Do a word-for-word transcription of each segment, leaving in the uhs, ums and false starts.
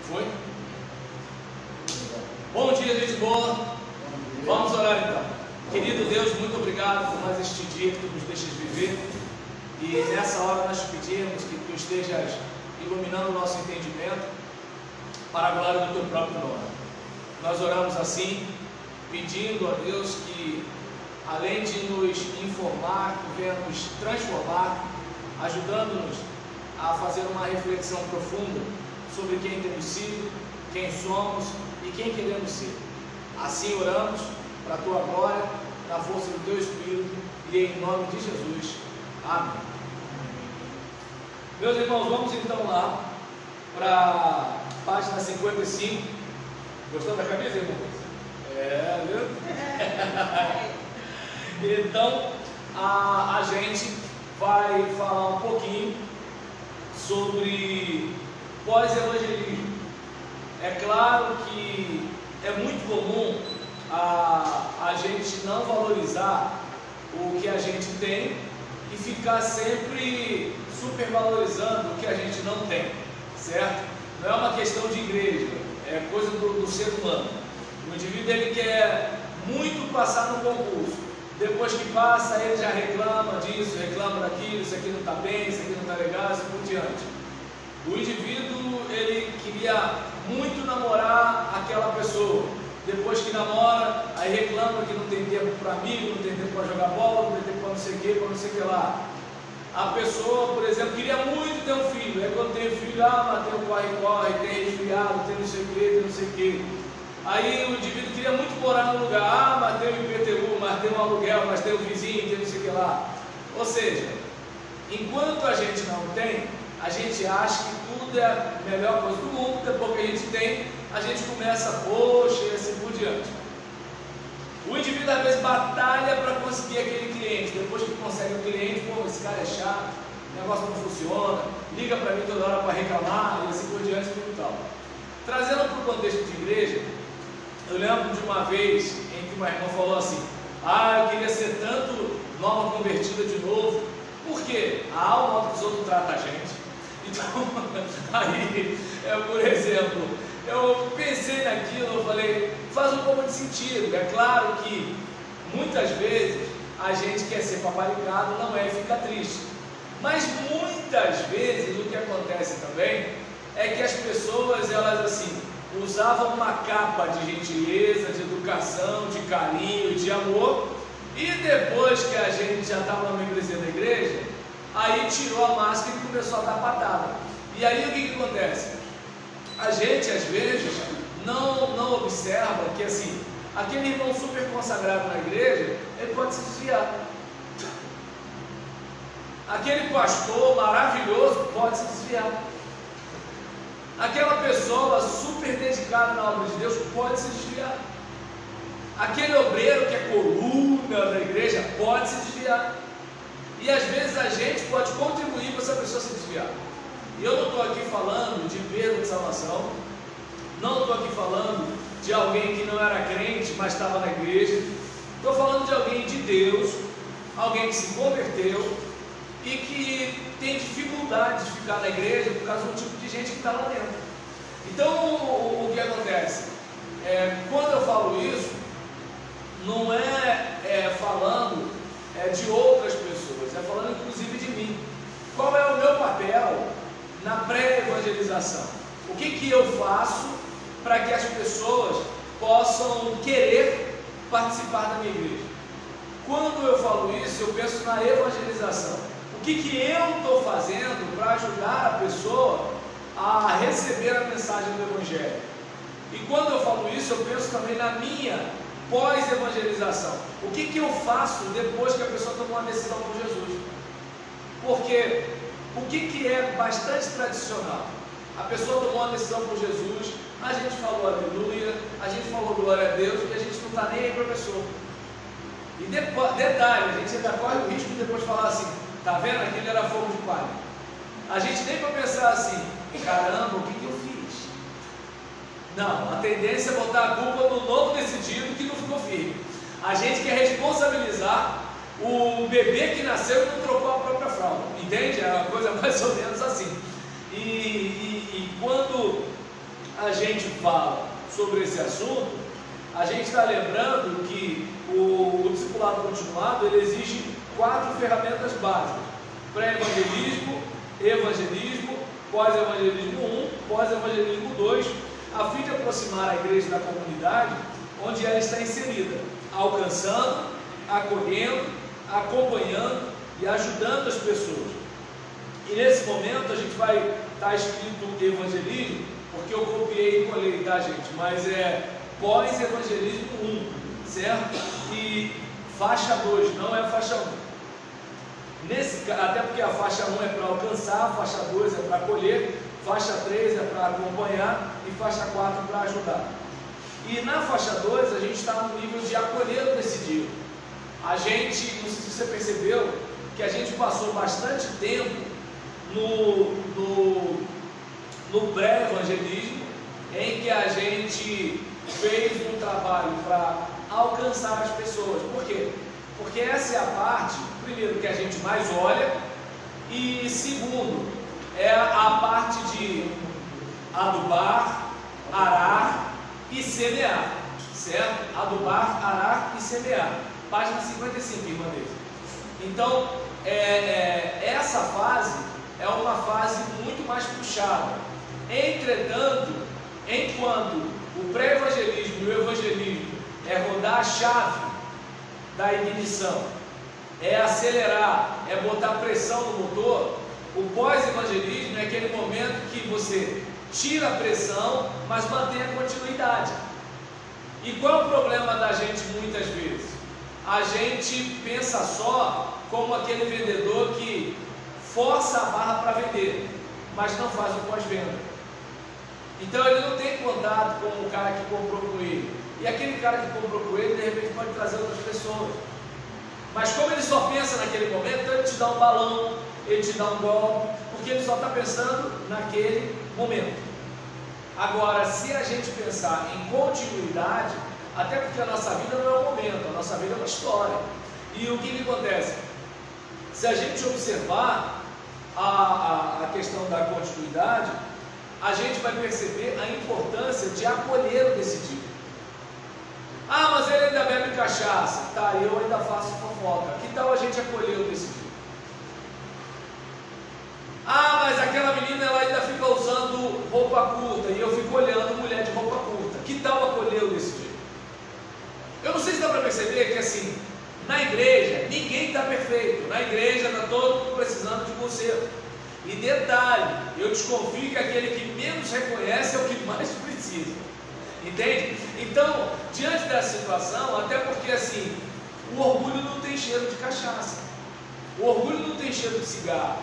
Foi? Bom dia, gente boa. Vamos orar então. Querido Deus, muito obrigado por mais este dia que Tu nos deixas viver. E nessa hora nós te pedimos que Tu estejas iluminando o nosso entendimento para a glória do Teu próprio nome. Nós oramos assim, pedindo a Deus que, além de nos informar, Tu venha nos transformar, ajudando-nos a fazer uma reflexão profunda sobre quem temos sido, quem somos e quem queremos ser. Assim oramos para a Tua glória, na força do Teu Espírito e em nome de Jesus. Amém. Meus irmãos, vamos então lá para a página cinquenta e cinco. Gostou da camisa, irmão? É, viu? Então, a, a gente vai falar um pouquinho sobre pós-evangelismo. É claro que é muito comum a, a gente não valorizar o que a gente tem e ficar sempre supervalorizando o que a gente não tem, certo? Não é uma questão de igreja, é coisa do, do ser humano. O indivíduo ele quer muito passar no concurso, depois que passa ele já reclama disso, reclama daquilo, isso aqui não está bem, isso aqui não está legal, assim por diante. O indivíduo ele queria muito namorar aquela pessoa, depois que namora, aí reclama que não tem tempo para amigo, não tem tempo para jogar bola, não tem tempo para não sei o que, para não sei o que lá. A pessoa, por exemplo, queria muito ter um filho, aí quando tem um filho, ah, mas tem um corre-corre, tem resfriado, tem não sei o que, tem não sei o que. Aí o indivíduo queria muito morar num lugar, ah, mas tem um I P T U, mas tem um aluguel, mas tem um vizinho, tem não sei o que lá. Ou seja, enquanto a gente não tem, a gente acha que tudo é a melhor coisa do mundo, depois que a gente tem, a gente começa, poxa, e assim por diante. O indivíduo às vezes batalha para conseguir aquele cliente, depois que consegue o cliente, pô, esse cara é chato, o negócio não funciona, liga para mim toda hora para reclamar, e assim por diante e tal. Trazendo para o contexto de igreja, eu lembro de uma vez em que uma irmã falou assim, ah, eu queria ser tanto nova convertida de novo, por quê? A alma que os outros tratam a gente. Então, aí, é, por exemplo, eu pensei naquilo, eu falei, faz um pouco de sentido. É claro que muitas vezes a gente quer ser paparicado, não é, e fica triste. Mas muitas vezes o que acontece também é que as pessoas, elas assim, usavam uma capa de gentileza, de educação, de carinho, de amor, e depois que a gente já estava na membresia da igreja, aí tirou a máscara e começou a dar patada. E aí o que, que acontece? A gente às vezes não, não observa que assim, aquele irmão super consagrado na igreja, ele pode se desviar. Aquele pastor maravilhoso pode se desviar. Aquela pessoa super dedicada na obra de Deus pode se desviar. Aquele obreiro que é coluna da igreja pode se desviar. E às vezes a gente pode contribuir para essa pessoa se desviar. E eu não estou aqui falando de perda de salvação, não estou aqui falando de alguém que não era crente, mas estava na igreja. Estou falando de alguém de Deus, alguém que se converteu e que tem dificuldade de ficar na igreja por causa do tipo de gente que está lá dentro. Então, o, o que acontece? É, quando eu falo isso, não é, é falando é, de outras pessoas, é falando inclusive de mim. Qual é o meu papel na pré-evangelização? O que, que eu faço para que as pessoas possam querer participar da minha igreja? Quando eu falo isso, eu penso na evangelização. O que, que eu estou fazendo para ajudar a pessoa a receber a mensagem do Evangelho? E quando eu falo isso, eu penso também na minha pós-evangelização. O que, que eu faço depois que a pessoa tomou uma decisão por Jesus? Porque o que, que é bastante tradicional? A pessoa tomou uma decisão por Jesus, a gente falou aleluia, a gente falou glória a Deus e a gente não está nem aí para a pessoa. E depois, detalhe, a gente ainda corre o risco de depois falar assim, tá vendo? Aquele era fogo de palha. A gente nem para pensar assim, caramba, o que, que eu fiz? Não, a tendência é botar a culpa no novo decidido que não ficou firme. A gente quer responsabilizar o bebê que nasceu e não trocou a própria fralda, entende? É uma coisa mais ou menos assim. E, e, e quando a gente fala sobre esse assunto, a gente está lembrando que o, o discipulado continuado ele exige quatro ferramentas básicas: pré-evangelismo, evangelismo, pós-evangelismo um, pós-evangelismo dois, a fim de aproximar a igreja da comunidade onde ela está inserida, alcançando, acolhendo, acompanhando e ajudando as pessoas. E nesse momento a gente vai estar escrito evangelismo, porque eu copiei e colei, tá, gente? Mas é pós-evangelismo um, certo? E faixa dois, não é faixa um. Nesse, até porque a faixa um é para alcançar, a faixa dois é para acolher, faixa três é para acompanhar e faixa quatro para ajudar. E na faixa dois a gente está no nível de acolher o decidido. A gente, não sei se você percebeu, que a gente passou bastante tempo no, no, no pré-evangelismo, em que a gente fez um trabalho para alcançar as pessoas. Por quê? Porque essa é a parte, primeiro, que a gente mais olha, e segundo, é a parte de adubar, arar e semear, certo? Adubar, arar e semear. Página cinquenta e cinco, irmã Deise. Então, é, é, essa fase é uma fase muito mais puxada. Entretanto, enquanto o pré-evangelismo e o evangelismo é rodar a chave da ignição, é acelerar, é botar pressão no motor, o pós-evangelismo é aquele momento que você tira a pressão, mas mantém a continuidade. E qual é o problema da gente muitas vezes? A gente pensa só como aquele vendedor que força a barra para vender, mas não faz o pós-venda. Então ele não tem contato com o cara que comprou com ele. E aquele cara que comprou com ele, de repente, pode trazer outras pessoas. Mas como ele só pensa naquele momento, então ele te dá um balão, ele te dá um golpe, porque ele só está pensando naquele momento. Agora, se a gente pensar em continuidade, até porque a nossa vida não é um momento, a nossa vida é uma história. E o que, que acontece? Se a gente observar a, a, a questão da continuidade, a gente vai perceber a importância de acolher o decidido. Ah, mas ele ainda bebe cachaça. Tá, eu ainda faço fofoca. Que tal a gente acolher o decidido? Ah, mas aquela menina ela ainda fica usando roupa curta e eu fico olhando mulher de roupa curta. Que tal acolher o decidido? Eu não sei se dá para perceber que assim, na igreja, ninguém está perfeito. Na igreja está todo mundo precisando de conserto. E detalhe, eu desconfio que aquele que menos reconhece é o que mais precisa. Entende? Então, diante dessa situação, até porque assim, o orgulho não tem cheiro de cachaça. O orgulho não tem cheiro de cigarro.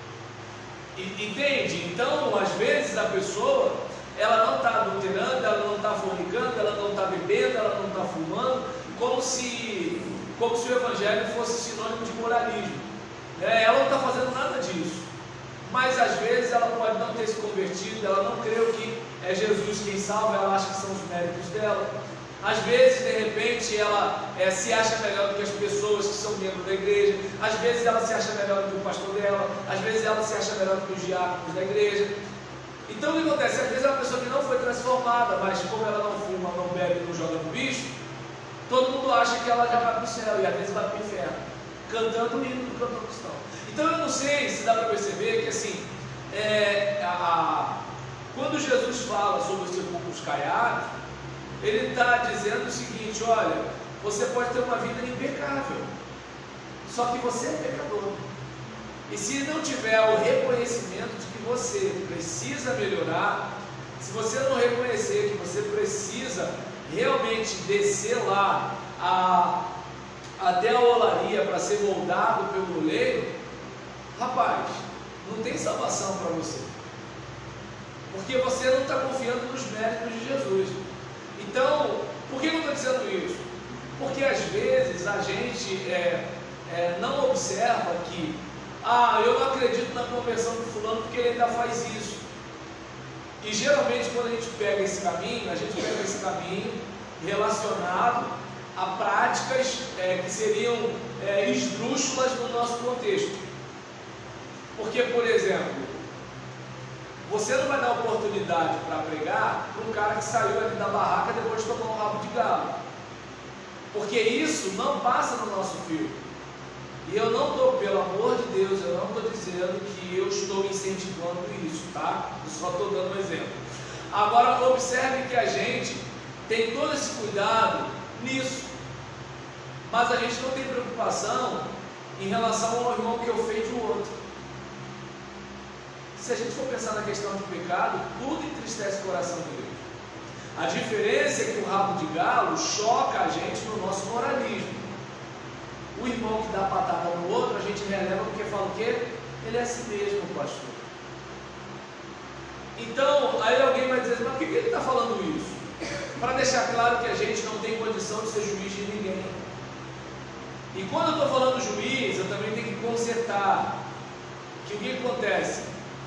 Entende? Então, às vezes a pessoa, ela não está adulterando, ela não está fornicando, ela não está bebendo, ela não está fumando, como se, como se o evangelho fosse sinônimo de moralismo. É, ela não está fazendo nada disso. Mas às vezes ela pode não ter se convertido, ela não creu que é Jesus quem salva, ela acha que são os méritos dela. Às vezes, de repente, ela é, se acha melhor do que as pessoas que são membros da igreja. Às vezes ela se acha melhor do que o pastor dela. Às vezes ela se acha melhor do que os diáconos da igreja. Então o que acontece? Às vezes é uma pessoa que não foi transformada, mas como ela não fuma, não bebe, não joga no bicho, todo mundo acha que ela já vai para o céu e às vezes vai para o inferno, cantando o hino do cantor cristão. Então eu não sei se dá para perceber que assim, é, a, a, quando Jesus fala sobre os sepulcros caiados, ele está dizendo o seguinte: olha, você pode ter uma vida impecável, só que você é pecador. E se não tiver o reconhecimento de que você precisa melhorar, se você não reconhecer que você precisa realmente descer lá a, até a olaria para ser moldado pelo oleiro, rapaz, não tem salvação para você, porque você não está confiando nos méritos de Jesus. Então, por que eu estou dizendo isso? Porque às vezes a gente é, é, não observa que, ah, eu não acredito na conversão do fulano porque ele ainda faz isso. E geralmente quando a gente pega esse caminho, a gente pega esse caminho relacionado a práticas é, que seriam é, esdrúxulas no nosso contexto. Porque, por exemplo, Você não vai dar oportunidade para pregar para um cara que saiu ali da barraca depois de tomar um rabo de galo, porque isso não passa no nosso filme. E eu não estou, pelo amor de Deus, eu não estou dizendo que eu estou incentivando isso, tá? Eu só estou dando um exemplo. Agora, observe que a gente tem todo esse cuidado nisso, mas a gente não tem preocupação em relação ao irmão que ofende o outro. Se a gente for pensar na questão de pecado, tudo entristece o coração de Deus. A diferença é que o rabo de galo choca a gente no nosso moralismo. O irmão que dá patada no outro, a gente releva porque fala o quê? Ele é assim mesmo, pastor. Então, aí alguém vai dizer, mas por que ele está falando isso? Para deixar claro que a gente não tem condição de ser juiz de ninguém. E quando eu estou falando juiz, eu também tenho que consertar. Que o que acontece?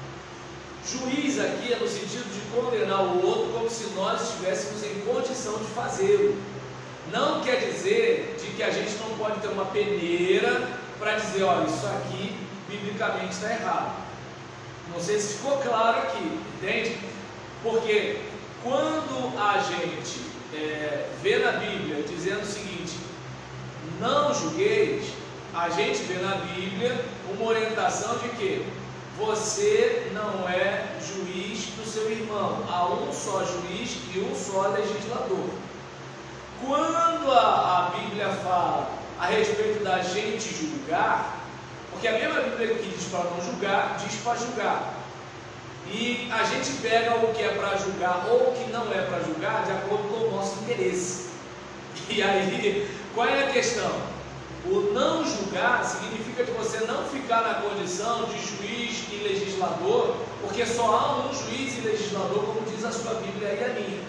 Juiz aqui é no sentido de condenar o outro como se nós estivéssemos em condição de fazê-lo. Não quer dizer de que a gente não pode ter uma peneira para dizer, olha, isso aqui biblicamente está errado. Não sei se ficou claro aqui, entende? Porque quando a gente é, vê na Bíblia dizendo o seguinte, não julgueis, a gente vê na Bíblia uma orientação de que você não é juiz do seu irmão, há um só juiz e um só legislador. Quando a, a Bíblia fala a respeito da gente julgar, porque a mesma Bíblia que diz para não julgar, diz para julgar. E a gente pega o que é para julgar ou o que não é para julgar de acordo com o nosso interesse. E aí, qual é a questão? O não julgar significa que você não ficar na condição de juiz e legislador, porque só há um juiz e legislador, como diz a sua Bíblia e a minha.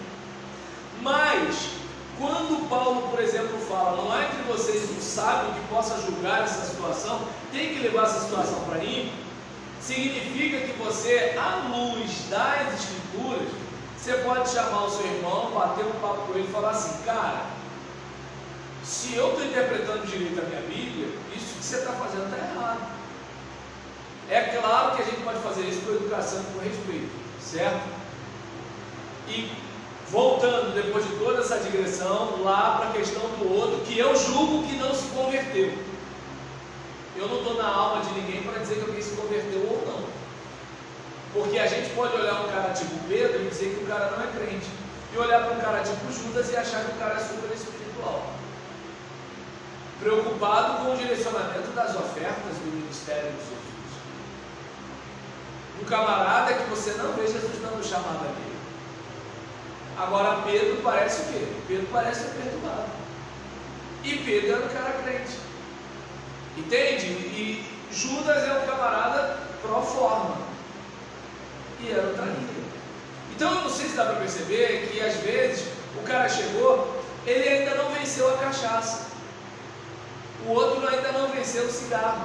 Mas, quando Paulo, por exemplo, fala, não há entre vocês um sábio que possa julgar essa situação, tem que levar essa situação para mim, significa que você, à luz das Escrituras, você pode chamar o seu irmão, bater um papo com ele e falar assim, cara, se eu estou interpretando direito a minha Bíblia, isso que você está fazendo está errado. É claro que a gente pode fazer isso com educação e com respeito, certo? E voltando, depois de toda essa digressão, lá para a questão do outro, que eu julgo que não se converteu. Eu não estou na alma de ninguém para dizer que alguém se converteu ou não. Porque a gente pode olhar um cara tipo Pedro e dizer que o cara não é crente. E olhar para um cara tipo Judas e achar que o cara é super espiritual. Preocupado com o direcionamento das ofertas do ministério de Jesus. Um camarada que você não vê Jesus dando chamada dele. Agora Pedro parece o quê? Pedro parece ser perturbado. E Pedro era um cara crente. Entende? E Judas é um camarada pro forma. E era um traíra. Então eu não sei se dá para perceber que às vezes o cara chegou, ele ainda não venceu a cachaça. O outro ainda não venceu o cigarro.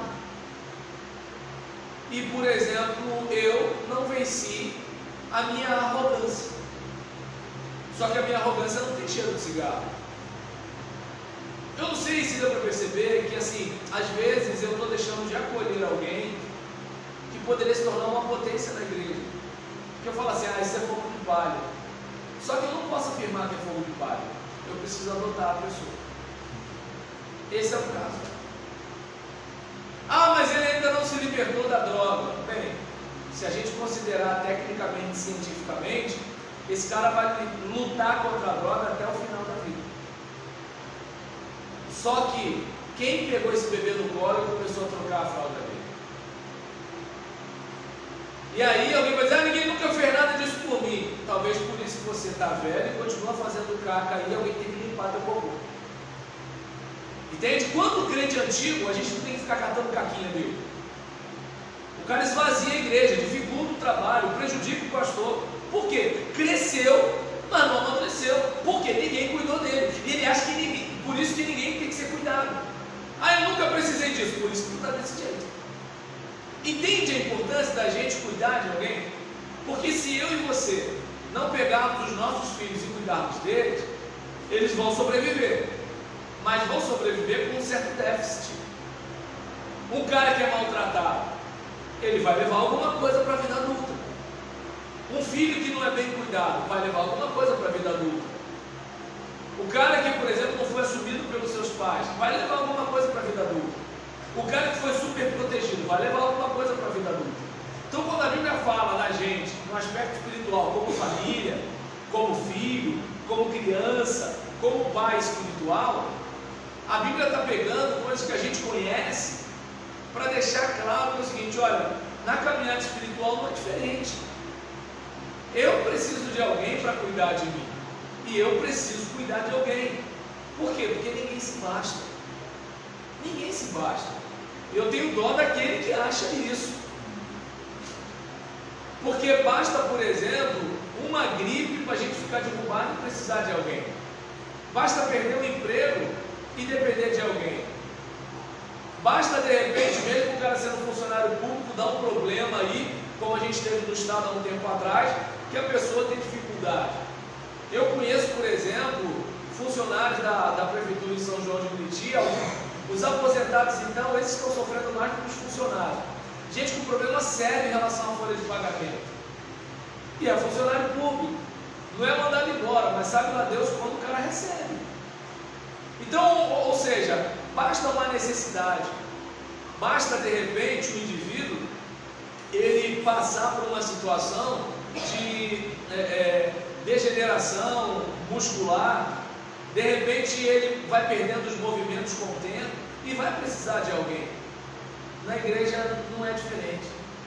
E, por exemplo, eu não venci a minha arrogância. Só que a minha arrogância não tem cheiro de cigarro. Eu não sei se dá para perceber que, assim, às vezes eu estou deixando de acolher alguém que poderia se tornar uma potência na igreja. Porque eu falo assim, ah, isso é fogo de palha. Só que eu não posso afirmar que é fogo de palha. Eu preciso adotar a pessoa. Esse é o caso. Ah, mas ele ainda não se libertou da droga. Bem, se a gente considerar tecnicamente, cientificamente, esse cara vai lutar contra a droga até o final da vida. Só que, quem pegou esse bebê no colo e começou a trocar a fralda dele? E aí alguém vai dizer, ah, ninguém nunca fez nada disso por mim. Talvez por isso que você está velho e continua fazendo caca aí, alguém tem que limpar teu cocô. Entende? Quando crente antigo, a gente não tem que ficar catando caquinha dele. O cara esvazia a igreja, dificulta o trabalho, prejudica o pastor. Por quê? Cresceu, mas não amadureceu. Por quê? Ninguém cuidou dele. E ele acha que ninguém, por isso que ninguém tem que ser cuidado. Ah, eu nunca precisei disso, por isso que tu está desse jeito. Entende a importância da gente cuidar de alguém? Porque se eu e você não pegarmos os nossos filhos e cuidarmos deles, eles vão sobreviver. Mas vão sobreviver com um certo déficit. Um cara que é maltratado, ele vai levar alguma coisa para a vida adulta. filho que não é bem cuidado vai levar alguma coisa para a vida adulta. O cara que, por exemplo, não foi assumido pelos seus pais, vai levar alguma coisa para a vida adulta. O cara que foi super protegido, vai levar alguma coisa para a vida adulta. Então, quando a Bíblia fala da gente, no aspecto espiritual, como família, como filho, como criança, como pai espiritual, a Bíblia está pegando coisas que a gente conhece para deixar claro que é o seguinte: olha, na caminhada espiritual não é diferente. Eu preciso de alguém para cuidar de mim, e eu preciso cuidar de alguém. Por quê? Porque ninguém se basta. Ninguém se basta. Eu tenho dó daquele que acha isso. Porque basta, por exemplo, uma gripe para a gente ficar derrubado e precisar de alguém. Basta perder o emprego e depender de alguém. Basta, de repente, mesmo o cara sendo funcionário público, dar um problema aí, como a gente teve no estado há um tempo atrás, que a pessoa tem dificuldade. Eu conheço, por exemplo, funcionários da, da Prefeitura de São João de Meriti, os aposentados, então, esses estão sofrendo mais do que os funcionários. Gente com problema sério em relação à folha de pagamento. E é funcionário público. Não é mandado embora, mas sabe lá Deus quando o cara recebe. Então, ou, ou seja, basta uma necessidade. Basta, de repente, o indivíduo ele passar por uma situação de é, é, degeneração muscular. De repente, ele vai perdendo os movimentos com o tempo e vai precisar de alguém. Na igreja não é diferente.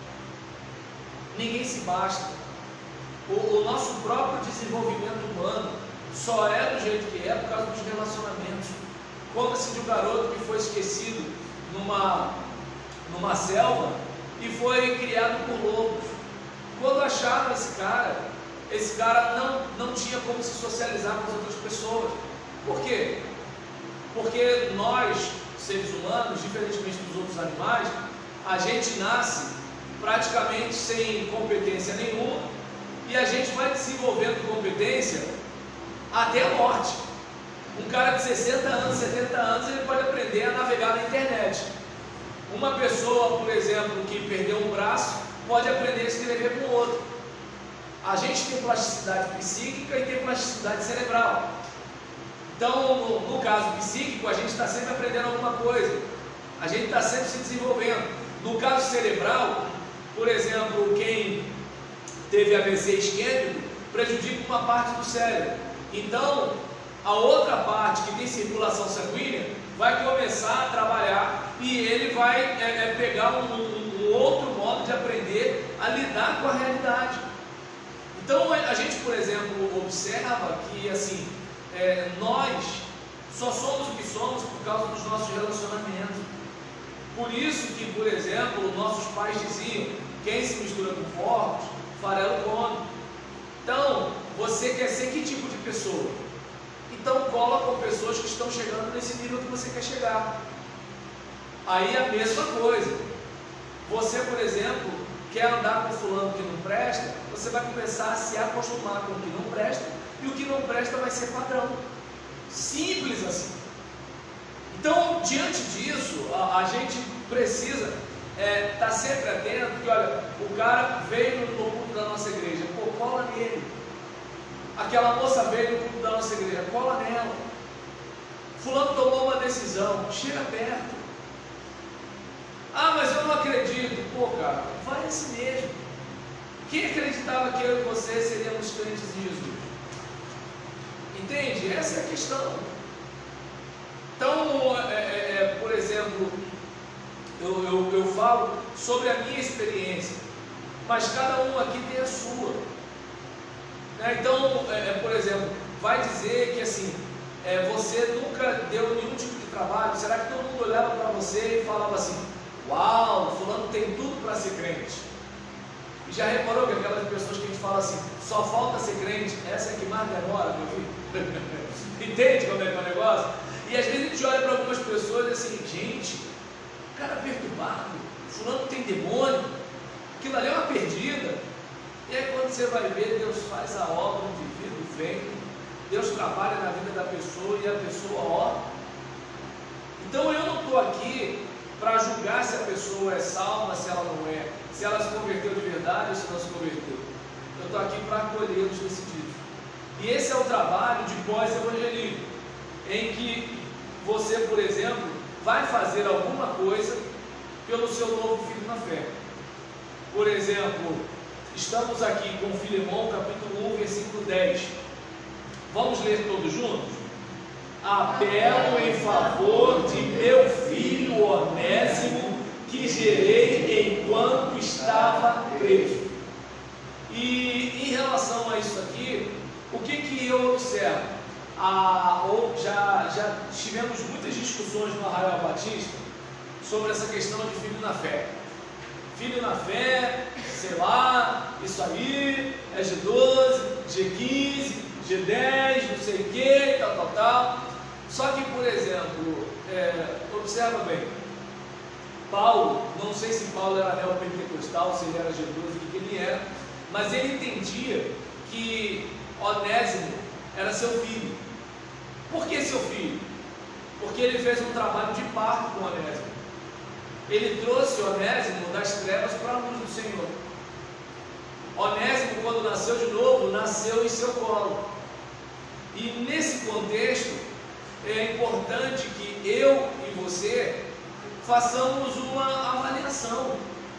Ninguém se basta. O, o nosso próprio desenvolvimento humano só é do jeito que é por causa dos relacionamentos. Conta-se de um garoto que foi esquecido numa, numa selva e foi criado por lobos. Quando acharam esse cara, esse cara não, não tinha como se socializar com as outras pessoas. Por quê? Porque nós, seres humanos, diferentemente dos outros animais, a gente nasce praticamente sem competência nenhuma e a gente vai desenvolvendo competência até a morte. Um cara de sessenta anos, setenta anos, ele pode aprender a navegar na internet. Uma pessoa, por exemplo, que perdeu um braço, pode aprender a escrever com o outro. A gente tem plasticidade psíquica e tem plasticidade cerebral. Então, no, no caso psíquico, a gente está sempre aprendendo alguma coisa. A gente está sempre se desenvolvendo. No caso cerebral, por exemplo, quem teve A V C isquêmico prejudica uma parte do cérebro. Então, a outra parte que tem circulação sanguínea vai começar a trabalhar e ele vai é, é, pegar um, um, um outro modo de aprender a lidar com a realidade. Então, a gente, por exemplo, observa que assim, é, nós só somos o que somos por causa dos nossos relacionamentos. Por isso que, por exemplo, nossos pais diziam: quem se mistura com porcos, farelo come. Então, você quer ser que tipo de pessoa? Então, cola com pessoas que estão chegando nesse nível que você quer chegar. Aí a mesma coisa. Você, por exemplo, quer andar com fulano que não presta, você vai começar a se acostumar com o que não presta, e o que não presta vai ser padrão. Simples assim. Então, diante disso, a, a gente precisa estar é, tá sempre atento, que olha, o cara veio no culto da nossa igreja, pô, cola nele. Aquela moça veio no culto da nossa igreja, cola nela. Fulano tomou uma decisão, chega perto. Ah, mas eu não acredito. Pô, cara, vai assim mesmo. Quem acreditava que eu e você seríamos crentes em Jesus? Entende? Essa é a questão. Então, é, é, por exemplo, eu, eu, eu falo sobre a minha experiência, mas cada um aqui tem a sua. Né? Então, é, por exemplo, vai dizer que assim, é, você nunca deu nenhum tipo de trabalho. Será que todo mundo olhava para você e falava assim: uau, fulano tem tudo para ser crente? E já reparou que aquelas pessoas que a gente fala assim, só falta ser crente, essa é que mais demora, meu filho? Entende como é que é o negócio? E às vezes a gente olha para algumas pessoas e diz assim: gente, cara perturbado, fulano tem demônio, aquilo ali é uma perdida. E aí quando você vai ver, Deus faz a obra, o indivíduo vem, Deus trabalha na vida da pessoa e a pessoa ó. Então eu não estou aqui para julgar se a pessoa é salva, se ela não é, se ela se converteu de verdade ou se não se converteu. eu estou aqui para acolher os decididos. E esse é o trabalho de pós-evangelismo, em que você, por exemplo, vai fazer alguma coisa pelo seu novo filho na fé. Por exemplo, estamos aqui com Filemão, capítulo um, versículo dez. Vamos ler todos juntos? Apelo em favor de meu filho Onésimo, que gerei enquanto estava preso. E em relação a isso aqui, o que que eu observo? Ah, ou já, já tivemos muitas discussões no Arraial Batista sobre essa questão de filho na fé. Filho na fé, sei lá, isso aí é G doze, G quinze, G dez, não sei o que, tal, tal, tal. Só que, por exemplo, é, observa bem, Paulo, não sei se Paulo era neopentecostal, se ele era G doze, o que ele era, mas ele entendia que Onésimo era seu filho. Por que seu filho? Porque ele fez um trabalho de parto com Onésimo. Ele trouxe Onésimo das trevas para a luz do Senhor. Onésimo, quando nasceu de novo, nasceu em seu colo. E nesse contexto, é importante que eu e você façamos uma avaliação.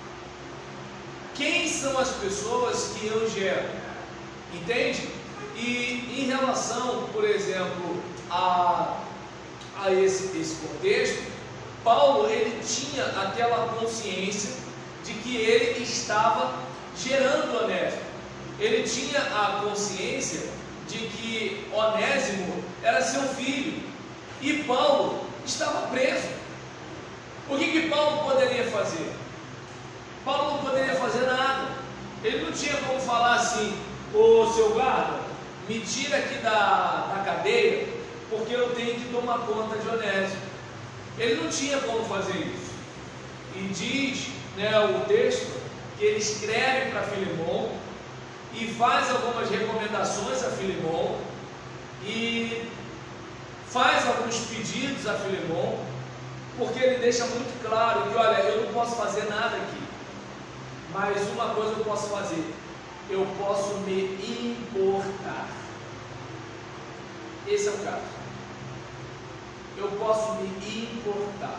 Quem são as pessoas que eu gero? Entende? E em relação, por exemplo, a, a esse, esse contexto, Paulo, ele tinha aquela consciência de que ele estava gerando Onésimo. Ele tinha a consciência de que Onésimo era seu filho e Paulo estava preso. O que que Paulo poderia fazer? Paulo não poderia fazer nada. Ele não tinha como falar assim: ô seu guarda, me tira aqui da, da cadeia, porque eu tenho que tomar conta de Onésimo. Ele não tinha como fazer isso. E diz, né, o texto, que ele escreve para Filemão e faz algumas recomendações a Filemão e faz alguns pedidos a Filemão, porque ele deixa muito claro que, olha, eu não posso fazer nada aqui, mas uma coisa eu posso fazer: eu posso me importar. Esse é o caso. Eu posso me importar.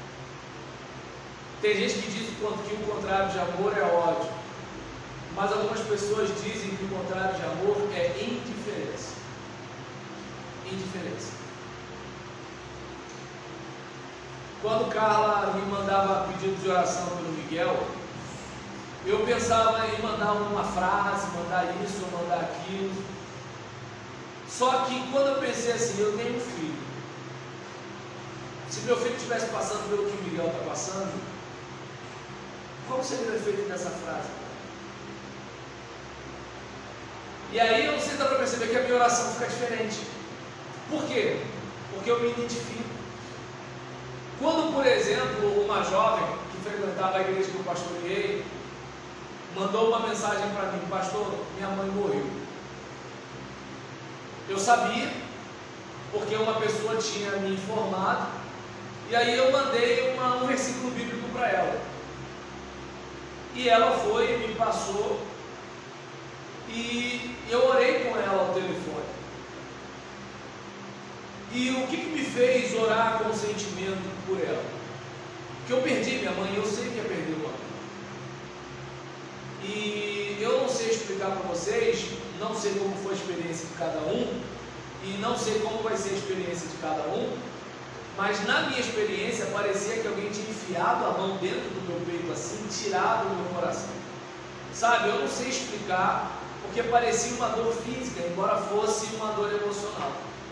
Tem gente que diz que o contrário de amor é ódio, mas algumas pessoas dizem que o contrário de amor é indiferença. Indiferença. Quando Carla me mandava pedido de oração pelo Miguel, eu pensava em mandar uma frase, mandar isso, mandar aquilo. Só que quando eu pensei assim, eu tenho um filho. Se meu filho estivesse passando pelo que o Miguel está passando, qual seria o efeito dessa frase? E aí eu não sei se dá para perceber que a minha oração fica diferente. Por quê? Porque eu me identifico. Quando, por exemplo, uma jovem que frequentava a igreja que eu pastoreei mandou uma mensagem para mim: pastor, minha mãe morreu. Eu sabia, porque uma pessoa tinha me informado, e aí eu mandei uma, um versículo bíblico para ela. E ela foi e me passou, e eu orei com ela ao telefone. E o que, que me fez orar com sentimento por ela? Que eu perdi minha mãe, eu sei que é perder uma mãe. E eu não sei explicar para vocês, não sei como foi a experiência de cada um, e não sei como vai ser a experiência de cada um, mas na minha experiência parecia que alguém tinha enfiado a mão dentro do meu peito assim, tirado do meu coração. Sabe, eu não sei explicar, porque parecia uma dor física, embora fosse uma dor emocional.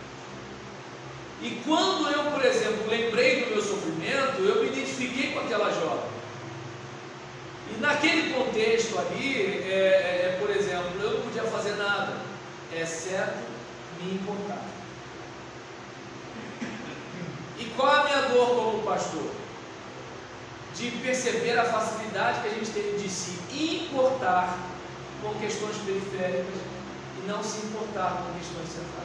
E quando eu, por exemplo, lembrei do meu sofrimento, eu me identifiquei com aquela jovem. E naquele contexto ali, é, é, por exemplo, eu não podia fazer nada, exceto me importar. E qual a minha dor como pastor? De perceber a facilidade que a gente tem de se importar com questões periféricas e não se importar com questões centrais.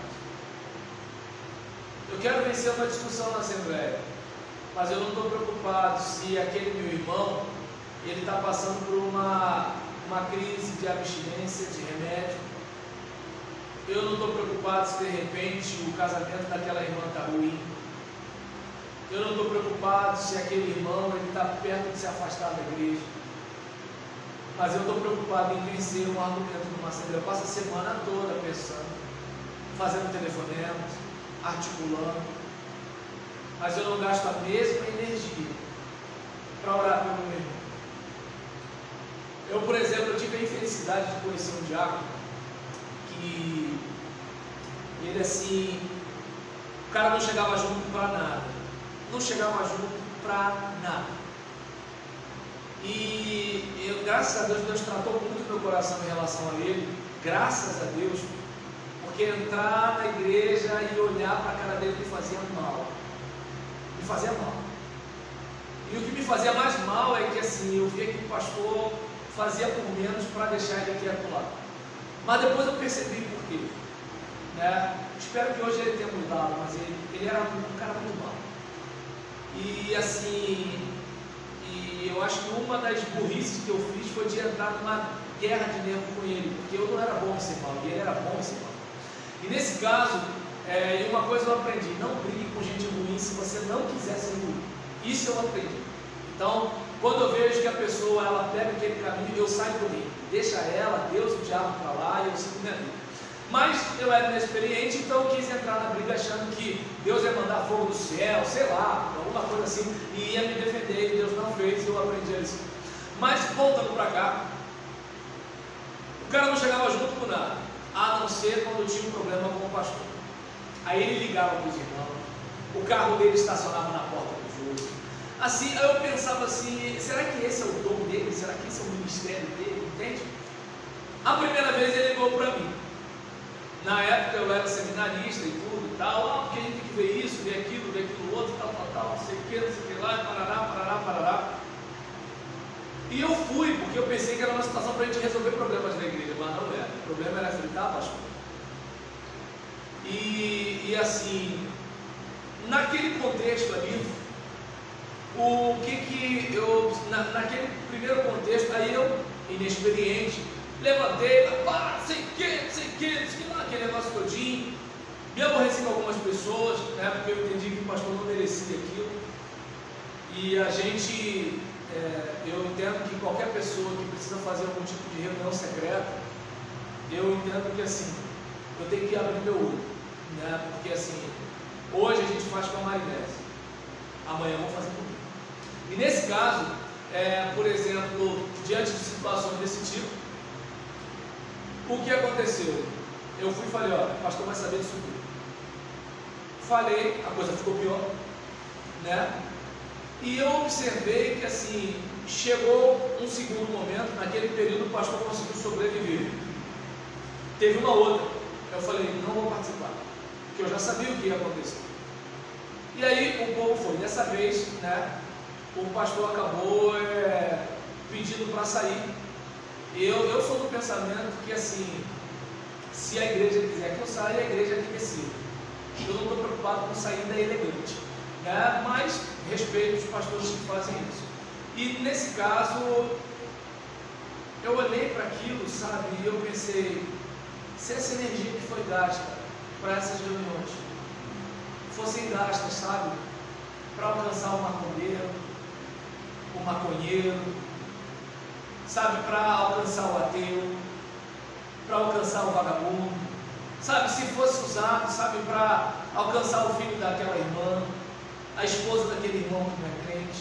Eu quero vencer uma discussão na Assembleia, mas eu não estou preocupado se aquele meu irmão ele está passando por uma uma crise de abstinência de remédio. Eu não estou preocupado se de repente o casamento daquela irmã está ruim. Eu não estou preocupado se aquele irmão está perto de se afastar da igreja. Mas eu estou preocupado em vencer um argumento numa assembleia. Eu passo a semana toda pensando, fazendo telefonemas, articulando. Mas eu não gasto a mesma energia para orar pelo meu irmão. Eu, por exemplo, eu tive a infelicidade de conhecer um diácono que ele assim, o cara não chegava junto para nada, não chegava junto para nada. E eu, graças a Deus, Deus tratou muito meu coração em relação a ele, graças a Deus, porque entrar na igreja e olhar para a cara dele me fazia mal, me fazia mal. E o que me fazia mais mal é que assim, eu via que o pastor fazia por menos para deixar ele aqui acolá. Mas depois eu percebi por quê. Né? Espero que hoje ele tenha mudado, mas ele, ele era um cara muito mal. E assim, e eu acho que uma das burrices que eu fiz foi de entrar numa guerra de nervo com ele, porque eu não era bom em ser mal, e ele era bom em ser mal. E nesse caso, é, uma coisa eu aprendi: não brigue com gente ruim se você não quiser ser ruim. Isso eu aprendi. Então, quando eu vejo que a pessoa ela pega aquele caminho, eu saio por ele. Deixa ela, Deus e o diabo para lá, e eu sigo minha vida. Mas eu era inexperiente, então eu quis entrar na briga achando que Deus ia mandar fogo do céu, sei lá, alguma coisa assim, e ia me defender, e Deus não fez, e eu aprendi a lição. Mas voltando para cá, o cara não chegava junto com nada, a não ser quando eu tinha um problema com o pastor. Aí ele ligava para os irmãos, o carro dele estacionava na porta dos outros. Assim, eu pensava assim, será que esse é o dom dele? Será que esse é o ministério dele? Entende? A primeira vez ele ligou para mim. Na época eu era seminarista e tudo e tal, ah, porque a gente tem que ver isso, ver aquilo, ver aquilo outro, tal, tal, tal, não sei o que, não sei o que lá, parará, parará, parará. E eu fui, porque eu pensei que era uma situação para a gente resolver problemas na igreja, mas não era. O problema era fritar, pastor. E, e assim, naquele contexto ali, o que que eu, na, naquele primeiro contexto, aí eu, inexperiente, levantei, pá, sei que, sei que, sei lá, aquele negócio todinho, me aborreci com algumas pessoas, né, porque eu entendi que o pastor não merecia aquilo, e a gente, é, eu entendo que qualquer pessoa que precisa fazer algum tipo de reunião secreta, eu entendo que assim, eu tenho que abrir meu olho, né, porque assim, hoje a gente faz com a Marinese, amanhã vamos fazer comigo. E nesse caso, é, por exemplo, diante de situações desse tipo, o que aconteceu? Eu fui e falei, ó, o pastor vai saber disso tudo. Falei, a coisa ficou pior, né? E eu observei que assim, chegou um segundo momento, naquele período o pastor conseguiu sobreviver. Teve uma outra, eu falei, não vou participar, porque eu já sabia o que ia acontecer. E aí o povo foi, dessa vez, né? O pastor acabou é, pedindo para sair. Eu, eu sou do pensamento que assim, se a igreja quiser que eu saia, a igreja tem que ser. Eu não estou preocupado com saída elegante, né? Mas respeito os pastores que fazem isso. E nesse caso, eu olhei para aquilo, sabe, e eu pensei, se essa energia que foi gasta para essas reuniões fossem gastas, sabe, para alcançar o macumbeiro, o maconheiro, sabe, para alcançar o ateu, para alcançar o vagabundo, sabe, se fosse usado, sabe, para alcançar o filho daquela irmã, a esposa daquele irmão que não é crente.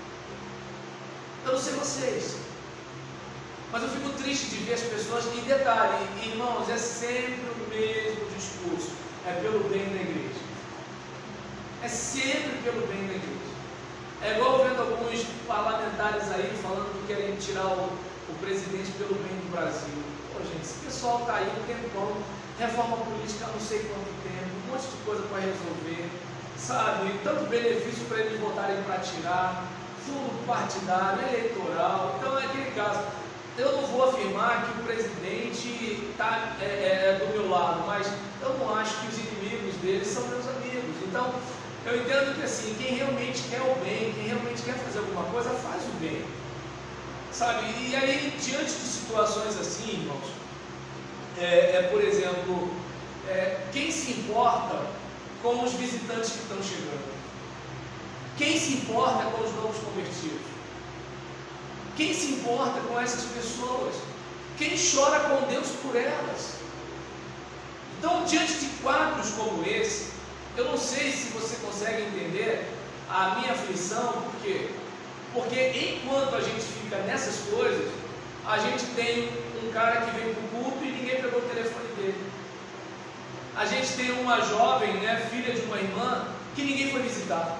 Eu não sei vocês, mas eu fico triste de ver as pessoas, e detalhe, irmãos, é sempre o mesmo discurso, é pelo bem da igreja, é sempre pelo bem da igreja. É igual vendo alguns parlamentares aí falando que querem tirar o, o presidente pelo bem do Brasil. Pô, gente, esse pessoal está aí um tempão, reforma política há não sei quanto tempo, um monte de coisa para resolver, sabe? Tanto benefício para eles votarem para tirar, fundo partidário, eleitoral. Então é aquele caso. Eu não vou afirmar que o presidente está é, é, do meu lado, mas eu não acho que os inimigos dele são meus amigos. Então, eu entendo que assim, quem realmente quer o bem, quem realmente quer fazer alguma coisa, faz o bem. sabe? E aí, diante de situações assim, irmãos, é, é por exemplo, é, quem se importa com os visitantes que estão chegando? Quem se importa com os novos convertidos? Quem se importa com essas pessoas? Quem chora com Deus por elas? Então, diante de quadros como esse, eu não sei se você consegue entender a minha aflição, por quê? Porque enquanto a gente fica nessas coisas, a gente tem um cara que vem para o culto e ninguém pegou o telefone dele. A gente tem uma jovem, né, filha de uma irmã, que ninguém foi visitar.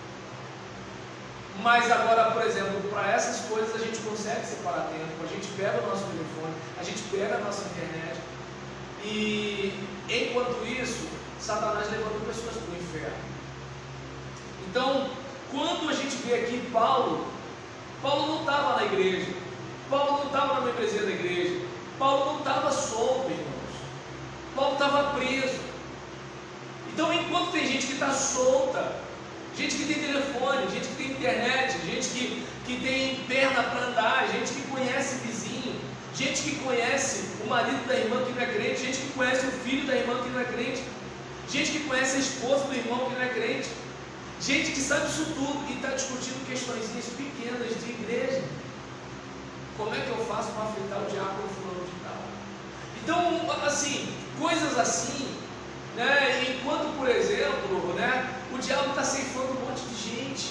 Mas agora, por exemplo, para essas coisas a gente consegue separar tempo, a gente pega o nosso telefone, a gente pega a nossa internet, e enquanto isso, Satanás levando pessoas para o inferno. Então, quando a gente vê aqui Paulo, Paulo não estava na igreja, Paulo não estava na membresia da igreja, Paulo não estava solto, irmãos, Paulo estava preso. Então, enquanto tem gente que está solta, gente que tem telefone, gente que tem internet, gente que, que tem perna para andar, gente que conhece vizinho, gente que conhece o marido da irmã que não é crente, gente que conhece o filho da irmã que não é crente, gente que conhece a esposa do irmão que não é crente, gente que sabe isso tudo e está discutindo questões pequenas de igreja. Como é que eu faço para afetar o diácono fulano de tal? Então, assim, coisas assim, né? Enquanto, por exemplo, né, o diabo está ceifando um monte de gente.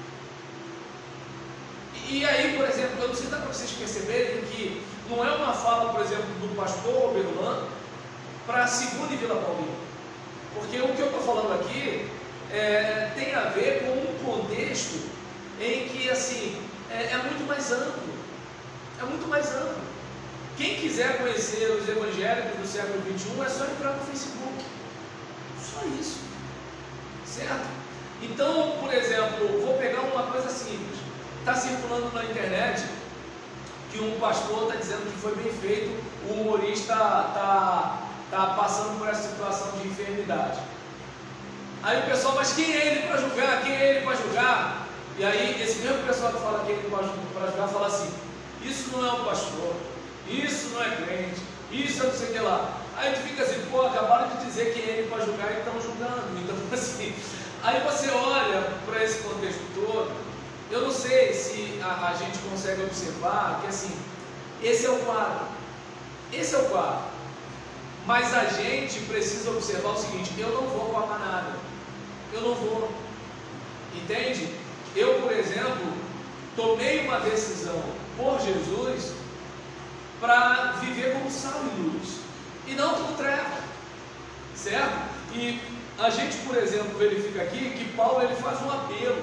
E, e aí, por exemplo, eu não sei se dá para vocês perceberem que não é uma fala, por exemplo, do pastor Oberlan para a segunda e Vila Paulina. Porque o que eu estou falando aqui é, tem a ver com um contexto em que, assim, é, é muito mais amplo. É muito mais amplo. Quem quiser conhecer os evangélicos do século vinte e um é só entrar no Facebook. Só isso. Certo? Então, por exemplo, vou pegar uma coisa simples. Está circulando na internet que um pastor está dizendo que foi bem feito, o humorista está tá passando por essa situação de enfermidade. Aí o pessoal, mas quem é ele para julgar? Quem é ele para julgar? E aí esse mesmo pessoal que fala que é ele para julgar fala assim: isso não é um pastor, isso não é crente, isso é não sei o que lá. Aí tu fica assim, pô, acabaram de dizer que é ele para julgar e estão julgando. Então, assim, aí você olha para esse contexto todo, eu não sei se a, a gente consegue observar que, assim, esse é o quadro, esse é o quadro, mas a gente precisa observar o seguinte: eu não vou com a manada, eu não vou, entende? Eu, por exemplo, tomei uma decisão por Jesus para viver como sal e luz, e não como treva, certo? E a gente, por exemplo, verifica aqui que Paulo ele faz um apelo,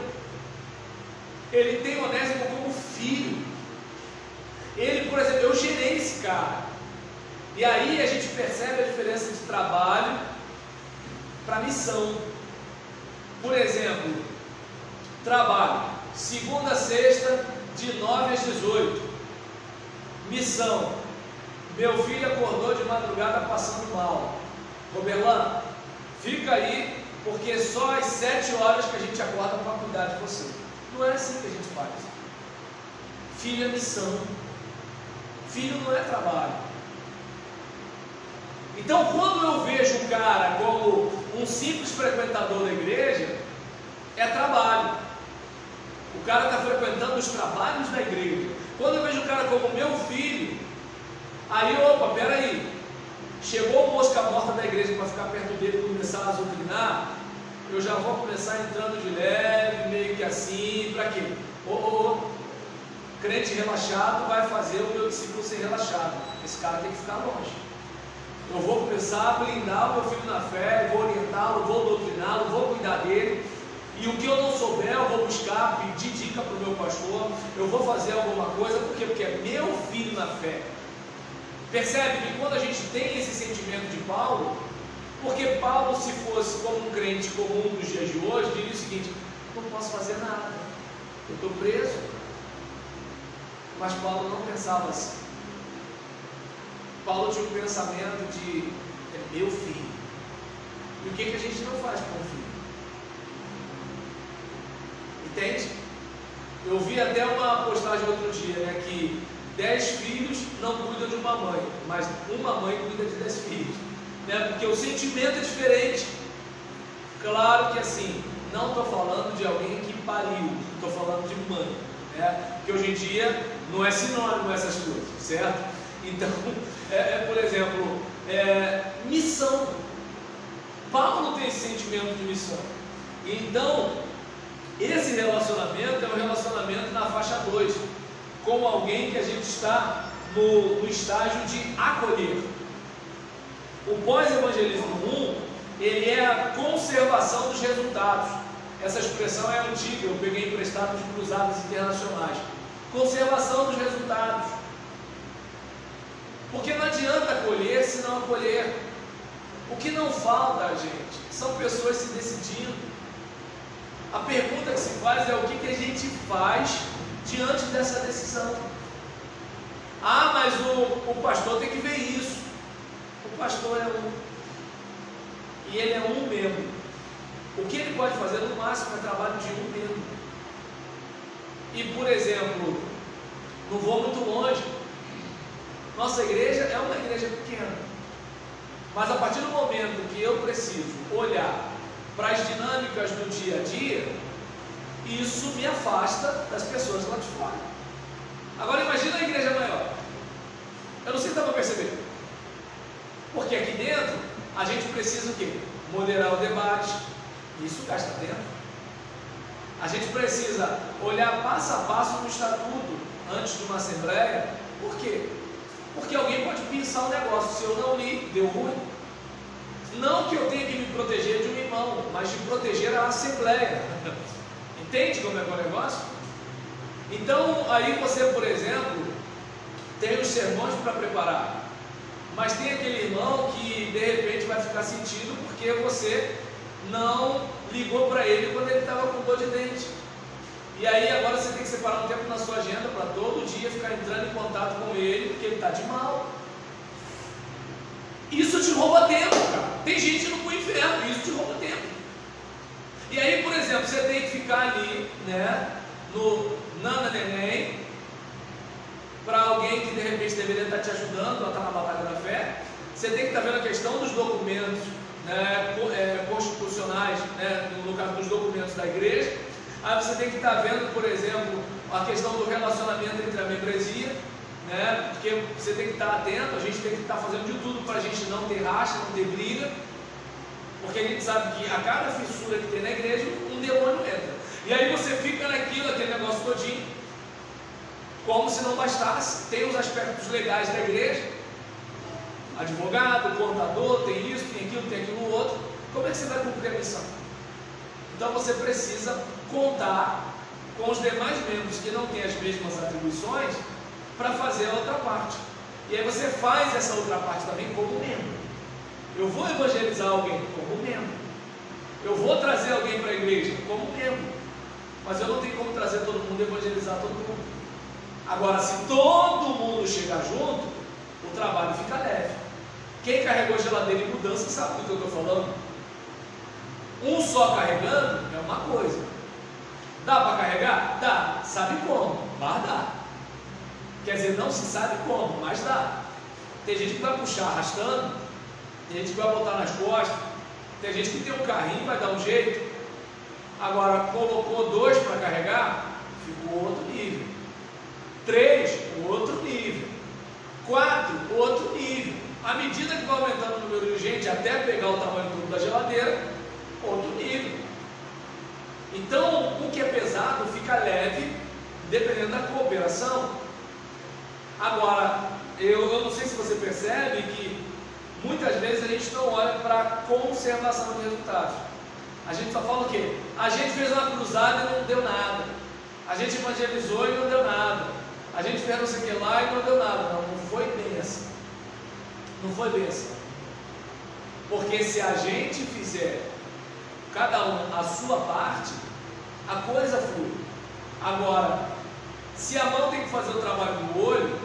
ele tem Onésimo como filho, ele, por exemplo, eu gerei esse cara, e aí a gente percebe a diferença de trabalho para missão. Por exemplo, trabalho, segunda a sexta, de nove às dezoito, missão, meu filho acordou de madrugada passando mal, Roberlan, fica aí, porque só às sete horas que a gente acorda para cuidar de você. Não é assim que a gente faz. Filho é missão, filho não é trabalho. Então, quando eu vejo o cara como um simples frequentador da igreja, é trabalho. O cara está frequentando os trabalhos da igreja. Quando eu vejo o cara como meu filho, aí, opa, peraí, chegou o mosca morta da igreja para ficar perto dele e começar a azucrinar, eu já vou começar entrando de leve, meio que assim, para quê? Ô, ô, ô, crente relaxado vai fazer o meu discípulo ser relaxado. Esse cara tem que ficar longe. Eu vou começar a blindar o meu filho na fé, vou orientá-lo, vou doutriná-lo, vou cuidar dele. E o que eu não souber, eu vou buscar, pedir dica para o meu pastor, eu vou fazer alguma coisa, por quê? Porque é meu filho na fé. Percebe que quando a gente tem esse sentimento de Paulo, porque Paulo, se fosse como um crente comum dos dias de hoje, diria o seguinte: não posso fazer nada, eu estou preso. Mas Paulo não pensava assim. Paulo tinha um pensamento de: é meu filho. E o que, que a gente não faz com o filho? Entende? Eu vi até uma postagem outro dia, né, que dez filhos não cuidam de uma mãe, mas uma mãe cuida de dez filhos, né, porque o sentimento é diferente. Claro que assim, não estou falando de alguém que pariu, estou falando de mãe, né, porque hoje em dia não é sinônimo essas coisas, certo? Então, é, é, por exemplo, é, missão. Paulo tem esse sentimento de missão. Então, esse relacionamento é um relacionamento na faixa dois, com alguém que a gente está no, no estágio de acolher. O pós-evangelismo um, ele é a conservação dos resultados. Essa expressão é antiga, eu peguei emprestado de cruzadas internacionais. Conservação dos resultados. Porque não adianta acolher se não acolher. O que não falta, gente, são pessoas se decidindo. A pergunta que se faz é o que, que a gente faz diante dessa decisão. Ah, mas o, o pastor tem que ver isso. O pastor é um. E ele é um membro. O que ele pode fazer no máximo é trabalho de um membro. E, por exemplo, não vou muito longe. Nossa igreja é uma igreja pequena. Mas a partir do momento que eu preciso olhar para as dinâmicas do dia a dia, isso me afasta das pessoas lá de fora. Agora imagina a igreja maior. Eu não sei se dá para perceber. Porque aqui dentro a gente precisa o quê? Moderar o debate. Isso gasta tempo. A gente precisa olhar passo a passo no estatuto antes de uma assembleia. Por quê? Porque alguém pode pensar o negócio. Se eu não li, deu ruim. Não que eu tenha que me proteger de um irmão, mas de proteger a assembleia. Entende como é que é o negócio? Então, aí você, por exemplo, tem os sermões para preparar, mas tem aquele irmão que de repente vai ficar sentido porque você não ligou para ele quando ele estava com dor de dente. E aí agora você tem que separar um tempo na sua agenda para todo dia ficar entrando em contato com ele porque ele está de mal. Isso te rouba tempo, cara. Tem gente indo para o inferno, isso te rouba tempo. E aí, por exemplo, você tem que ficar ali, né, no Nana Neném, para alguém que de repente deveria estar te ajudando a estar na batalha da fé. Você tem que estar vendo a questão dos documentos, né, constitucionais, né, no caso dos documentos da igreja. Aí você tem que estar vendo, por exemplo, a questão do relacionamento entre a membresia, né, porque você tem que estar atento, a gente tem que estar fazendo de tudo para a gente não ter racha, não ter briga, porque a gente sabe que a cada fissura que tem na igreja, um demônio entra. E aí você fica naquilo, aquele negócio todinho, como se não bastasse. Tem os aspectos legais da igreja, advogado, contador, tem isso, tem aquilo, tem aquilo outro. Como é que você vai cumprir a missão? Então você precisa contar com os demais membros que não têm as mesmas atribuições para fazer a outra parte. E aí você faz essa outra parte também como membro. Eu vou evangelizar alguém como membro. Eu vou trazer alguém para a igreja como membro. Mas eu não tenho como trazer todo mundo e evangelizar todo mundo. Agora, se todo mundo chegar junto, o trabalho fica leve. Quem carregou geladeira em mudança sabe do que eu estou falando. Um só carregando é uma coisa. Dá para carregar? Dá. Sabe como? Mas dá. Quer dizer, não se sabe como, mas dá. Tem gente que vai puxar arrastando, tem gente que vai botar nas costas, tem gente que tem um carrinho e vai dar um jeito. Agora, colocou dois para carregar, ficou outro nível. Três, outro nível. Quatro, outro nível. À medida que vai aumentando o número de gente, até pegar o tamanho todo da geladeira, outro nível. Então, o que é pesado fica leve, dependendo da cooperação. Agora, eu, eu não sei se você percebe que muitas vezes a gente não olha para a conservação de resultados. A gente só fala o quê? A gente fez uma cruzada e não deu nada. A gente evangelizou e não deu nada. A gente fez não sei o que lá e não deu nada. Não, não foi bem assim. Não foi bem assim. Porque se a gente fizer cada um a sua parte, a coisa flui. Agora, se a mão tem que fazer o trabalho do olho,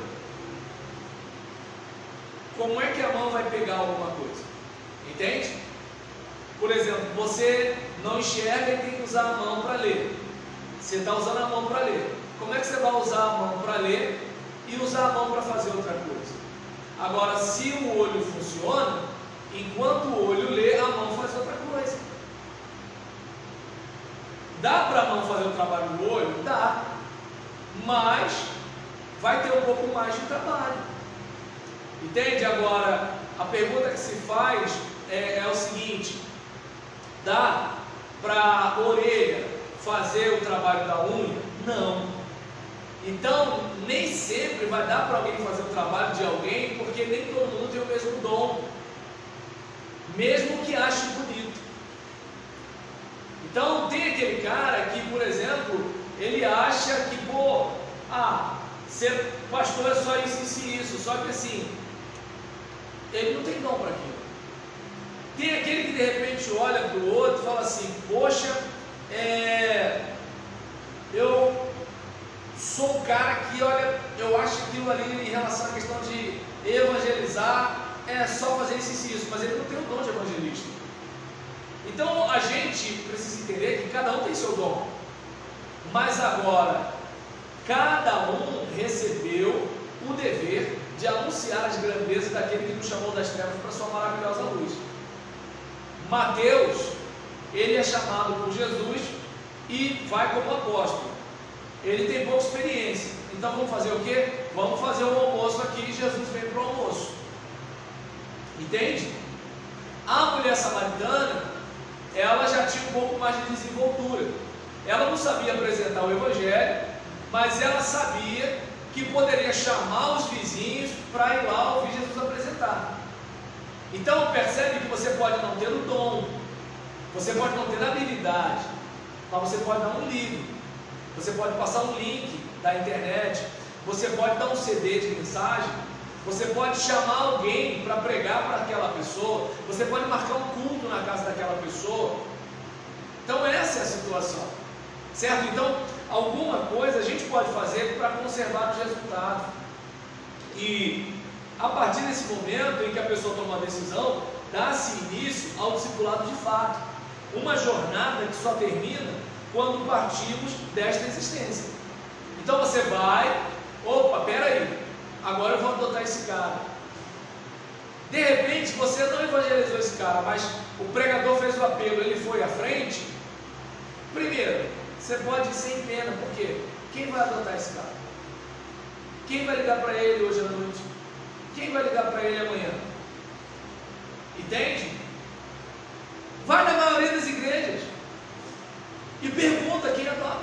como é que a mão vai pegar alguma coisa? Entende? Por exemplo, você não enxerga e tem que usar a mão para ler. Você está usando a mão para ler. Como é que você vai usar a mão para ler e usar a mão para fazer outra coisa? Agora, se o olho funciona, enquanto o olho lê, a mão faz outra coisa. Dá para a mão fazer o trabalho do olho? Dá. Mas vai ter um pouco mais de trabalho. Entende? Agora, a pergunta que se faz é, é o seguinte: dá para a orelha fazer o trabalho da unha? Não. Então, nem sempre vai dar para alguém fazer o trabalho de alguém, porque nem todo mundo tem o mesmo dom, mesmo que ache bonito. Então, tem aquele cara que, por exemplo, ele acha que, pô, ah, ser pastor é só isso, isso e isso, só que assim, ele não tem dom para aquilo. Tem aquele que de repente olha para o outro e fala assim: poxa, é, eu sou um cara que, olha, eu acho aquilo ali em relação à questão de evangelizar, é só fazer isso e isso, mas ele não tem o dom de evangelista. Então a gente precisa entender que cada um tem seu dom, mas agora cada um recebeu o dever de anunciar as grandezas daquele que nos chamou das trevas para a sua maravilhosa luz. Mateus, ele é chamado por Jesus e vai como apóstolo. Ele tem pouca experiência, então vamos fazer o quê? Vamos fazer o almoço aqui, e Jesus vem para o almoço. Entende? A mulher samaritana, ela já tinha um pouco mais de desenvoltura. Ela não sabia apresentar o evangelho, mas ela sabia que poderia chamar os vizinhos para ir lá ouvir Jesus apresentar. Então percebe que você pode não ter o dom, você pode não ter a habilidade, mas você pode dar um livro, você pode passar um link da internet, você pode dar um C D de mensagem, você pode chamar alguém para pregar para aquela pessoa, você pode marcar um culto na casa daquela pessoa. Então essa é a situação, certo? Então alguma coisa a gente pode fazer para conservar os resultados. E a partir desse momento em que a pessoa toma uma decisão, dá-se início ao discipulado de fato, uma jornada que só termina quando partimos desta existência. Então você vai, opa, peraí, agora eu vou adotar esse cara. De repente você não evangelizou esse cara, mas o pregador fez o apelo, ele foi à frente. Primeiro, você pode ir sem pena, porque quem vai adotar esse cara? Quem vai ligar para ele hoje à noite? Quem vai ligar para ele amanhã? Entende? Vai na maioria das igrejas e pergunta quem adota.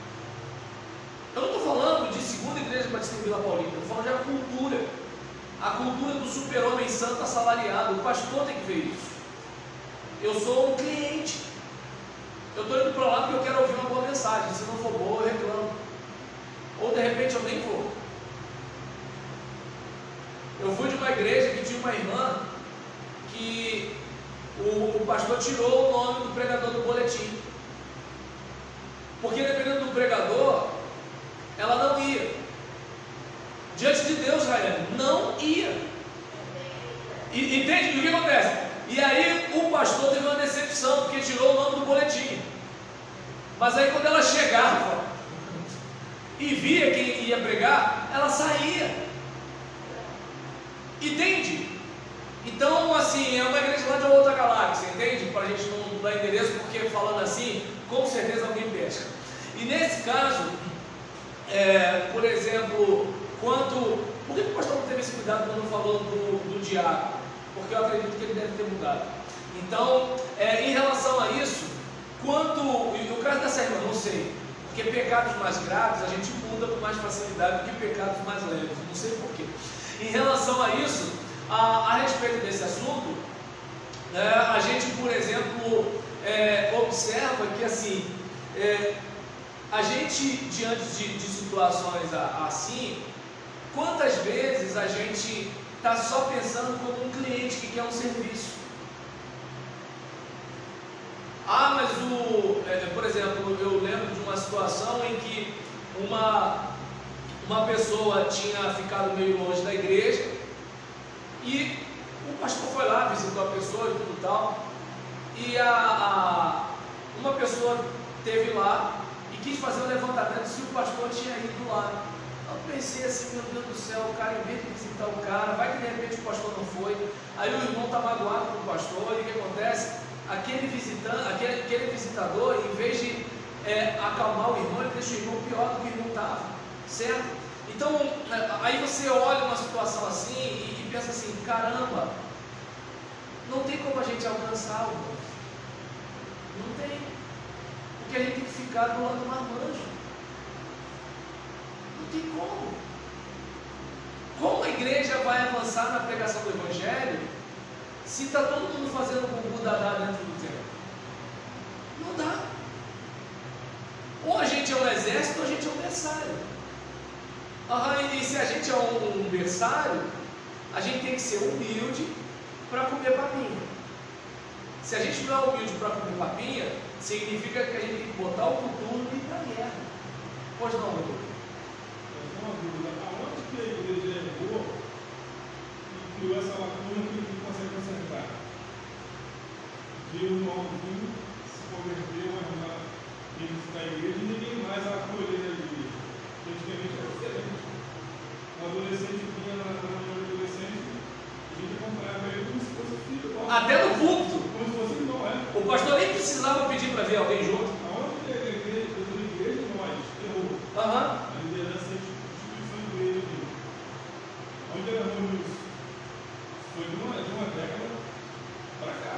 Eu não estou falando de segunda igreja batista em Vila Paulina, eu estou falando de a cultura, a cultura do super-homem santo assalariado. O pastor tem que ver isso. Eu sou um cliente, eu estou indo para lá porque eu quero ouvir uma boa mensagem. Se não for boa, eu reclamo, ou de repente eu nem vou. Eu fui de uma igreja que tinha uma irmã que o, o pastor tirou o nome do pregador do boletim, porque dependendo do pregador, ela não ia. Diante de Deus, Raiane, não ia. E, entende? E o que acontece? E aí o pastor teve uma decepção, porque tirou o nome do boletim. Mas aí quando ela chegava e via quem ia pregar, ela saía. Entende? Então, assim, é uma igreja lá de outra galáxia, entende? Para a gente não dar endereço, porque falando assim, com certeza alguém pesca. E nesse caso, é, por exemplo, quanto... Por que o pastor não teve esse cuidado quando falou do, do diácono? Porque eu acredito que ele deve ter mudado. Então, é, em relação a isso, quanto... E no caso dessa irmã, não sei. Porque pecados mais graves a gente muda com mais facilidade do que pecados mais leves. Não sei porquê. Em relação a isso, a, a respeito desse assunto, é, a gente, por exemplo, é, observa que assim, é, a gente, diante de, de situações a, assim, quantas vezes a gente está só pensando como um cliente que quer um serviço? Ah, mas o, é, por exemplo, eu lembro de uma situação em que uma... Uma pessoa tinha ficado meio longe da igreja e o pastor foi lá, visitou a pessoa e tudo tal. E a, a, uma pessoa esteve lá e quis fazer um levantamento se o pastor tinha ido lá. Eu pensei assim, meu Deus do céu, o cara, em vez de visitar o cara, vai que de repente o pastor não foi, aí o irmão está magoado com o pastor, e o que acontece? Aquele, visitante, aquele, aquele visitador, em vez de é, acalmar o irmão, ele deixa o irmão pior do que o irmão estava, certo? Então, aí você olha uma situação assim e, e pensa assim, caramba, não tem como a gente alcançar o irmão. Não tem, porque a gente tem que ficar do lado do marmanjo. Não tem como. Como a igreja vai avançar na pregação do Evangelho se está todo mundo fazendo bumbum dadá dentro do templo? Não dá. Ou a gente é um exército ou a gente é um berçário. Uhum, e se a gente é um berçário, a gente tem que ser humilde para comer papinha. Se a gente não é humilde para comer papinha, significa que a gente tem que botar o coturno e ir para a guerra. Pois não, doutor? Uma dúvida, aonde que a igreja errou e criou essa lacuna que não consegue consertar? De um irmãozinho se converteu, uma irmã veio visitar a igreja e ninguém mais a acolheu na igreja. Antigamente era diferente. Um adolescente vinha na reunião de adolescente, a gente acompanhava ele como se fosse filho. Até no culto. Como se fosse irmão, é. O pastor nem precisava pedir para ver alguém junto. Aonde que a igreja, a igreja nós errou? Aham. A liderança onde era isso? Foi de uma, de uma década para cá.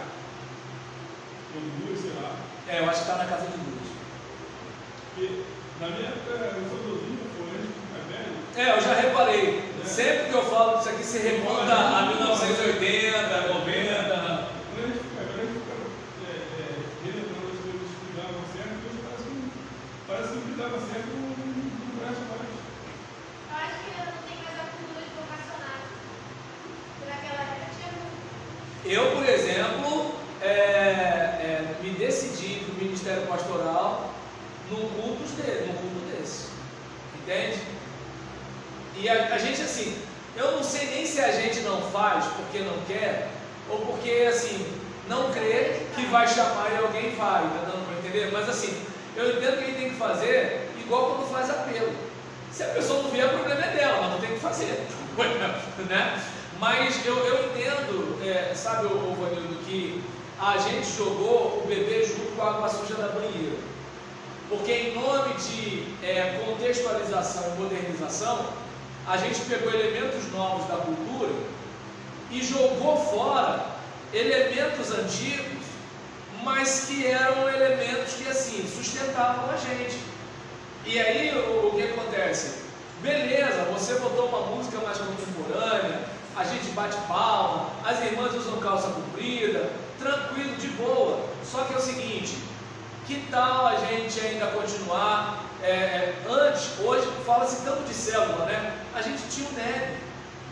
Ou duas, sei lá. É, eu acho que está na casa de duas. Porque na minha época eu sou novinho, foi antes de ficar velho. É, eu já reparei. É. Sempre que eu falo disso aqui, se remonta a mil novecentos e oitenta, noventa. Quando a gente fica velho, a gente fica é, é, relembrando as coisas que davam certo, e hoje parece que, parece que o que dava certo não, não presta mais. Eu acho que eu não tenho mais a cultura de vocacionado. Por aquela época tinha muito. Eu, por exemplo, é, é, me decidi para o ministério pastoral num culto, de, num culto desse. Entende? E a, a gente, assim, eu não sei nem se a gente não faz porque não quer, ou porque, assim, não crê que vai chamar e alguém vai, tá dando para entender? Mas, assim, eu entendo que a gente tem que fazer igual quando faz apelo. Se a pessoa não vier, o problema é dela, mas não tem que fazer, né? Mas eu, eu entendo, é, sabe, ô Vanildo, que a gente jogou o bebê junto com a água suja da banheira. Porque em nome de é, contextualização e modernização, a gente pegou elementos novos da cultura e jogou fora elementos antigos, mas que eram elementos que, assim, sustentavam a gente. E aí o, o que acontece? Beleza, você botou uma música mais contemporânea, a gente bate palma, as irmãs usam calça comprida, tranquilo, de boa. Só que é o seguinte, que tal a gente ainda continuar? É, antes, hoje, fala-se tanto de célula, né? A gente tinha o N E B.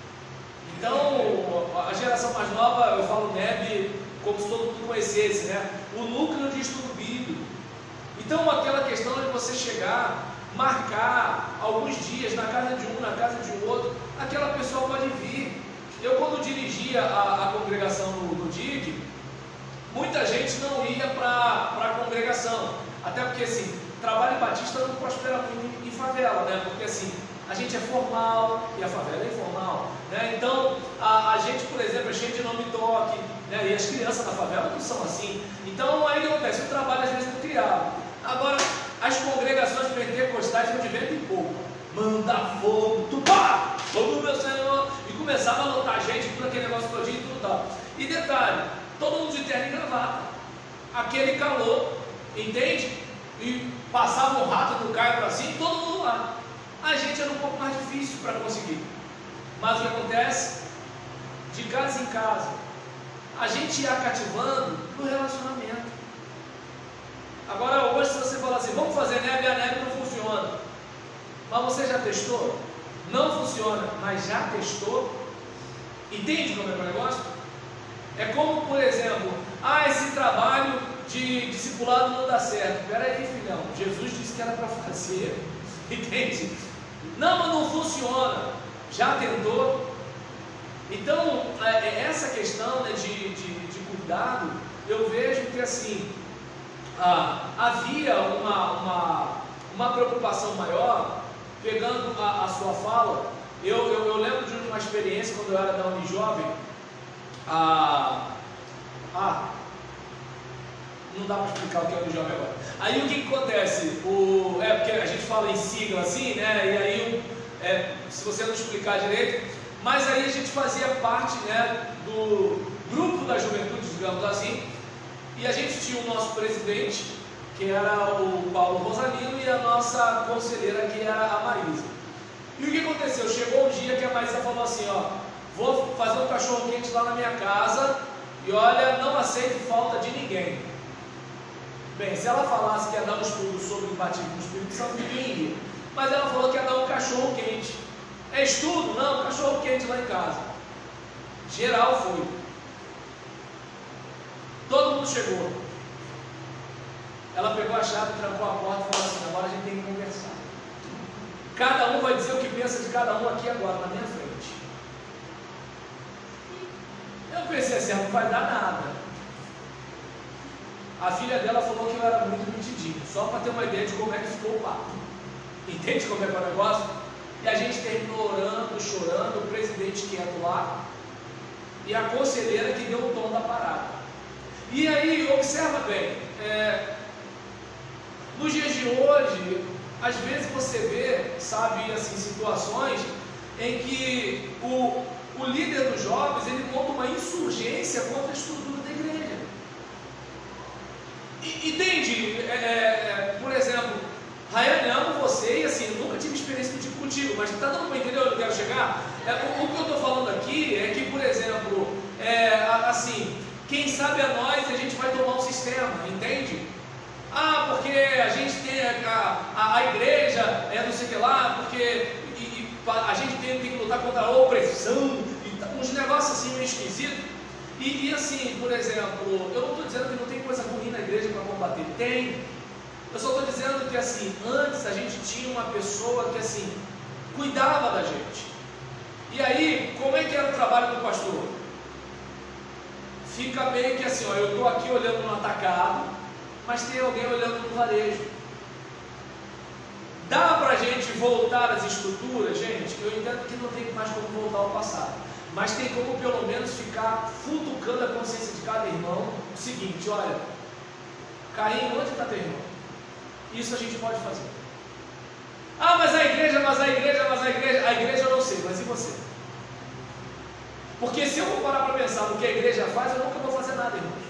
Então, a geração mais nova, eu falo N E B como se todo mundo conhecesse, né? O núcleo de estudo bíblico. Então, aquela questão de você chegar, marcar alguns dias na casa de um, na casa de um outro, aquela pessoa pode vir. Eu, quando dirigia a, a congregação no, no D I C, muita gente não ia para a congregação, até porque, assim, trabalho batista não prospera muito em, em favela, né? Porque, assim, a gente é formal e a favela é informal, né? Então, a, a gente, por exemplo, é cheio de nome toque, né? E as crianças da favela não são assim. Então, aí o que acontece? O trabalho às vezes não criava. Agora, as congregações pentecostais são de vento em pouco. Manda fogo, tupá, fogo meu Senhor. E começava a lotar gente, tudo aquele negócio todinho e tudo tal. E detalhe, todo mundo de terno e gravata. Aquele calor, entende? E passava um rato do carro para cima e todo mundo lá. A gente era um pouco mais difícil para conseguir. Mas o que acontece? De casa em casa, a gente ia cativando no relacionamento. Agora hoje, se você falar assim, vamos fazer neve, a neve não funciona. Mas você já testou? Não funciona, mas já testou? Entende como é o negócio? É como, por exemplo, ah, esse trabalho de discipulado não dá certo. Espera aí, filhão, Jesus disse que era para fazer. Entende? Não, mas não funciona. Já tentou? Então, essa questão, né, de, de, de cuidado, eu vejo que assim, ah, havia uma, uma, uma preocupação maior, pegando a, a sua fala, eu, eu, eu lembro de uma experiência quando eu era da Unijovem, a, a, não dá para explicar o que é Unijovem agora. Aí o que, que acontece? O, é porque a gente fala em sigla assim, né? E aí, é, se você não explicar direito, mas aí a gente fazia parte, né, do grupo da juventude, digamos assim, e a gente tinha o nosso presidente, que era o Paulo Rosalino, e a nossa conselheira, que era a Marisa. E o que aconteceu? Chegou um dia que a Marisa falou assim, ó, vou fazer um cachorro quente lá na minha casa, e olha, não aceito falta de ninguém. Bem, se ela falasse que ia dar um estudo sobre o batismo do Espírito Santo, ninguém iria. Mas ela falou que ia dar um cachorro quente. É estudo? Não, cachorro quente lá em casa. Geral foi. Todo mundo chegou. Ela pegou a chave, trancou a porta e falou assim, agora a gente tem que conversar. Cada um vai dizer o que pensa de cada um aqui agora, na minha frente. Eu pensei assim, não vai dar nada. A filha dela falou que eu era muito mentidinho, só para ter uma ideia de como é que ficou o papo. Entende como é que é o negócio? E a gente terminou orando, chorando, o presidente quieto lá, e a conselheira que deu o tom da parada. E aí, observa bem, é, nos dias de hoje, às vezes você vê, sabe, assim, situações em que o, o líder dos jovens, ele monta uma insurgência contra a estrutura da igreja. E, entende? É, é, por exemplo, Rayane, amo você e assim, eu nunca tive experiência de contigo, mas está dando para entender onde eu quero chegar? É, o, o que eu estou falando aqui é que, por exemplo, é, assim, quem sabe a nós a gente vai tomar um sistema, entende? Ah, porque a gente tem a, a, a igreja, é não sei o que lá, porque e, e, a gente tem, tem que lutar contra a opressão, e, uns negócios assim meio esquisitos. E, e assim, por exemplo, eu não estou dizendo que não tem coisa ruim na igreja para combater, tem. Eu só estou dizendo que assim, antes a gente tinha uma pessoa que assim, cuidava da gente. E aí, como é que era o trabalho do pastor? Fica meio que assim, ó, eu estou aqui olhando no atacado, mas tem alguém olhando no varejo. Dá para a gente voltar às estruturas, gente? Eu entendo que não tem mais como voltar ao passado, mas tem como pelo menos ficar futucando a consciência de cada irmão o seguinte, olha, Caim, onde está teu irmão? Isso a gente pode fazer. Ah, mas a igreja, mas a igreja, mas a igreja, a igreja eu não sei, mas e você? Porque se eu for parar para pensar no que a igreja faz, eu nunca vou fazer nada, irmãos.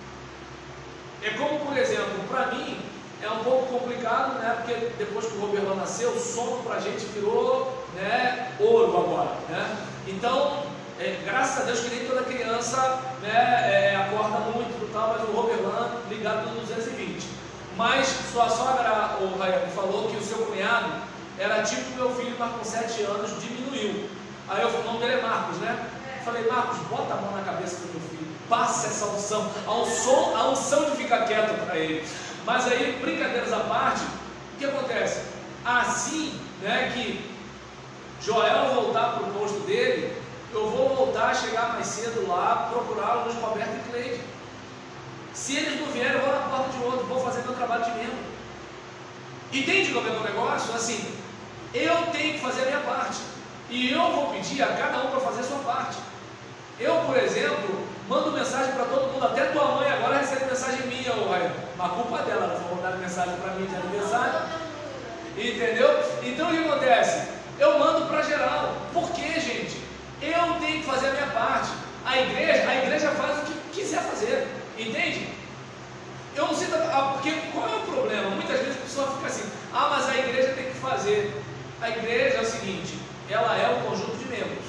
É como, por exemplo, para mim, é um pouco complicado, né? Porque depois que o Roberlan nasceu, o sono para a gente virou, né, ouro agora, né? Então, é, graças a Deus que nem toda criança, né, é, acorda muito e tal, mas o Roberlan ligado no duzentos e vinte. Mas sua sogra, o Rayane, falou que o seu cunhado era tipo meu filho, mas com sete anos diminuiu. Aí eu falei, o nome dele é Marcos, né? Falei, Marcos, bota a mão na cabeça do meu filho, passa essa unção, a unção, a unção de ficar quieto para ele. Mas aí, brincadeiras à parte, o que acontece? Assim, né, que Joel voltar para o posto dele, eu vou voltar a chegar mais cedo lá, procurar o Luiz Roberto e Cleide. Se eles não vierem, eu vou na porta de outro, vou fazer meu trabalho de membro. Entende como é o negócio? Assim, eu tenho que fazer a minha parte. E eu vou pedir a cada um para fazer a sua parte. Eu, por exemplo, mando mensagem para todo mundo, até tua mãe agora recebe mensagem minha, ô Raio. Mas a culpa dela, ela foi mandar mensagem para mim de aniversário. Entendeu? Então o que acontece? Eu mando para geral. Por quê, gente? Eu tenho que fazer a minha parte. A igreja, a igreja faz o que quiser fazer. Entende? Eu não sei, porque qual é o problema? Muitas vezes a pessoa fica assim, ah, mas a igreja tem que fazer. A igreja é o seguinte, ela é um conjunto de membros.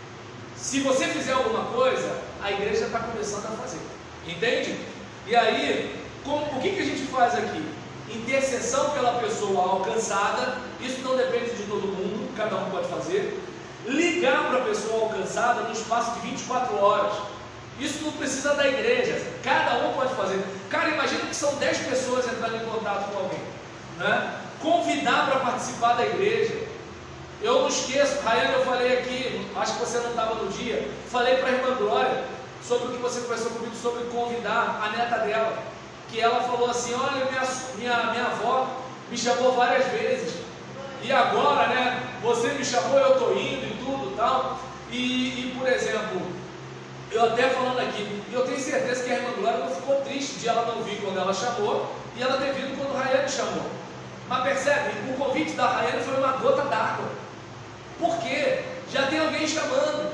Se você fizer alguma coisa, a igreja está começando a fazer. Entende? E aí, como, o que, que a gente faz aqui? Intercessão pela pessoa alcançada, isso não depende de todo mundo, cada um pode fazer. Ligar para a pessoa alcançada no espaço de vinte e quatro horas. Isso não precisa da igreja, cada um pode fazer. Cara, imagina que são dez pessoas entrando em contato com alguém, né? Convidar para participar da igreja. Eu não esqueço, Rayane, eu falei aqui, acho que você não estava no dia, falei para a irmã Glória sobre o que você conversou comigo sobre convidar a neta dela, que ela falou assim, olha, minha, minha, minha avó me chamou várias vezes. E agora, né, você me chamou, eu estou indo e tudo e tal. E, e, por exemplo, eu até falando aqui, eu tenho certeza que a irmã Glória não ficou triste de ela não vir quando ela chamou e ela ter vindo quando o Rayane chamou. Mas percebe, o convite da Rayane foi uma gota d'água. Por quê? Já tem alguém chamando.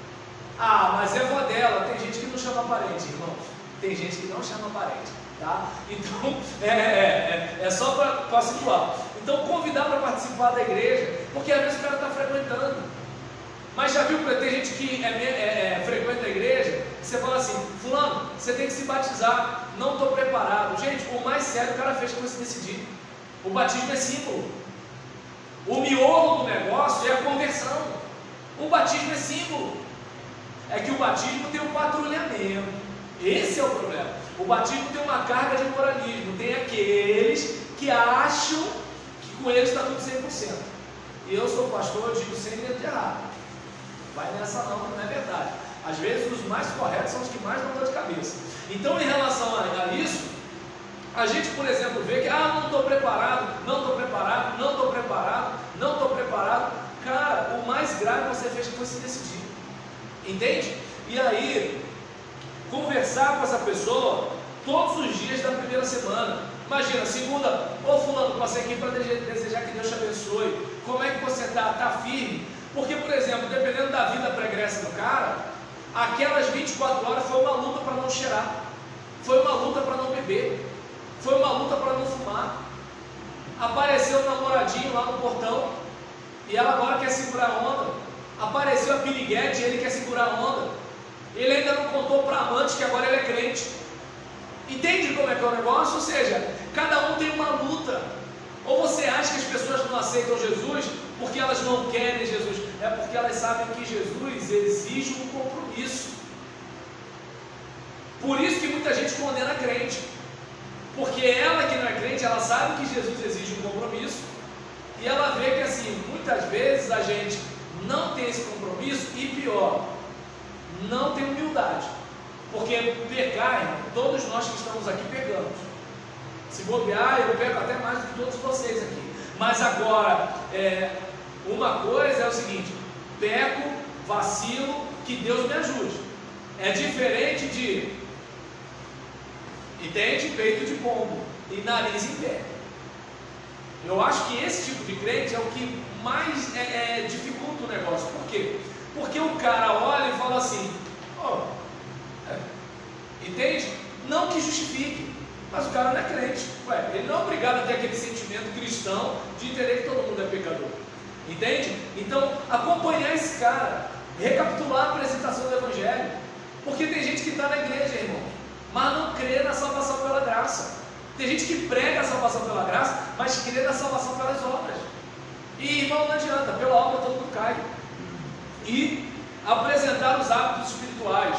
Ah, mas é vó dela. Tem gente que não chama parente, irmãos. Tem gente que não chama parente, tá? Então, é, é, é só para situar. Então, convidar para participar da igreja, porque às vezes o cara está frequentando. Mas já viu, tem gente que é, é, é, frequenta a igreja, você fala assim, fulano, você tem que se batizar, não estou preparado. Gente, o mais sério o cara fez para se decidir. O batismo é símbolo. O miolo do negócio é a conversão. O batismo é símbolo. É que o batismo tem um patrulhamento. Esse é o problema. O batismo tem uma carga de moralismo. Tem aqueles que acham que com eles está tudo cem por cento. E eu sou pastor, eu digo sem medo de errar. Vai nessa não, não é verdade. Às vezes os mais corretos são os que mais dão dor de cabeça. Então, em relação a, a isso, a gente, por exemplo, vê que, ah, não estou preparado, não estou preparado, não estou preparado, não estou preparado. Cara, o mais grave você fez que foi se decidir. Entende? E aí, conversar com essa pessoa todos os dias da primeira semana. Imagina, segunda, ô fulano, passei aqui para desejar que Deus te abençoe. Como é que você está? Está firme? Porque, por exemplo, dependendo da vida pregressa do cara, aquelas vinte e quatro horas foi uma luta para não cheirar, foi uma luta para não beber, foi uma luta para não fumar. Apareceu o namoradinho lá no portão e ela agora quer segurar a onda. Apareceu a piriguete e ele quer segurar a onda. Ele ainda não contou para a amante que agora ele é crente. Entende como é que é o negócio? Ou seja, cada um tem uma luta. Ou você acha que as pessoas não aceitam Jesus porque elas não querem Jesus? É porque elas sabem que Jesus exige um compromisso. Por isso que muita gente condena a crente. Porque ela que não é crente, ela sabe que Jesus exige um compromisso. E ela vê que assim, muitas vezes a gente não tem esse compromisso e pior, não tem humildade. Porque pecar, irmão, todos nós que estamos aqui pecamos. Se bobear, eu peco até mais do que todos vocês aqui. Mas agora, é, uma coisa é o seguinte: peco, vacilo, que Deus me ajude. É diferente de, entende? Peito de pombo e nariz em pé. Eu acho que esse tipo de crente é o que mais é, é, dificulta o negócio. Por quê? Porque o cara olha e fala assim, oh, é, entende? Não que justifique, mas o cara não é crente. Ué, ele não é obrigado a ter aquele sentimento cristão de entender que todo mundo é pecador. Entende? Então, acompanhar esse cara, recapitular a apresentação do Evangelho. Porque tem gente que está na igreja, irmão, mas não crê na salvação pela graça. Tem gente que prega a salvação pela graça, mas crê na salvação pelas obras. E, irmão, não adianta, pela obra todo mundo cai. E apresentar os hábitos espirituais.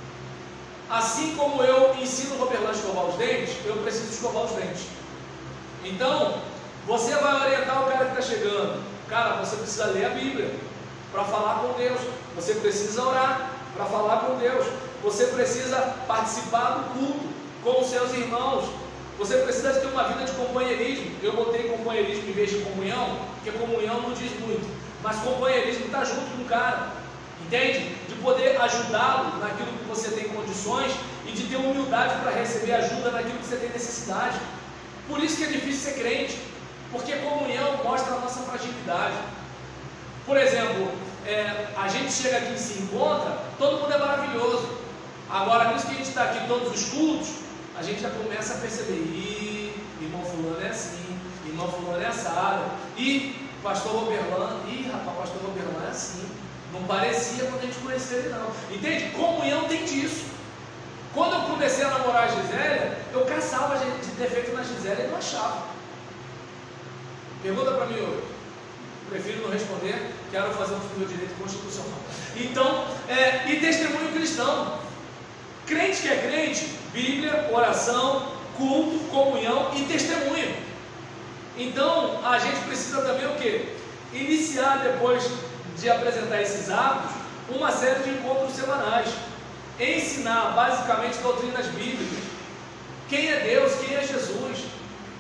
Assim como eu ensino o Roberlan a escovar os dentes, eu preciso escovar os dentes. Então, você vai orientar o cara que está chegando. Cara, você precisa ler a Bíblia para falar com Deus. Você precisa orar para falar com Deus. Você precisa participar do culto com os seus irmãos. Você precisa ter uma vida de companheirismo. Eu botei companheirismo em vez de comunhão, porque comunhão não diz muito. Mas companheirismo está junto com o cara. Entende? De poder ajudá-lo naquilo que você tem condições e de ter humildade para receber ajuda naquilo que você tem necessidade. Por isso que é difícil ser crente, porque comunhão mostra a nossa fragilidade. Por exemplo, é, a gente chega aqui e se encontra, todo mundo é maravilhoso. Agora, nisso que a gente está aqui todos os cultos, a gente já começa a perceber, ih, irmão fulano é assim, irmão fulano é assado, e pastor Roberlan, ih, rapaz, pastor Roberlan é assim. Não parecia quando a gente conheceu ele não. Entende? Comunhão tem disso. Quando eu comecei a namorar a Gisélia, eu caçava de defeito na Gisélia e não achava. Pergunta para mim hoje. Prefiro não responder, quero fazer o meu direito constitucional. Então, é, e testemunho cristão. Crente que é crente, Bíblia, oração, culto, comunhão e testemunho. Então, a gente precisa também o quê? Iniciar depois de apresentar esses hábitos, uma série de encontros semanais. Ensinar basicamente doutrinas bíblicas. Quem é Deus, quem é Jesus.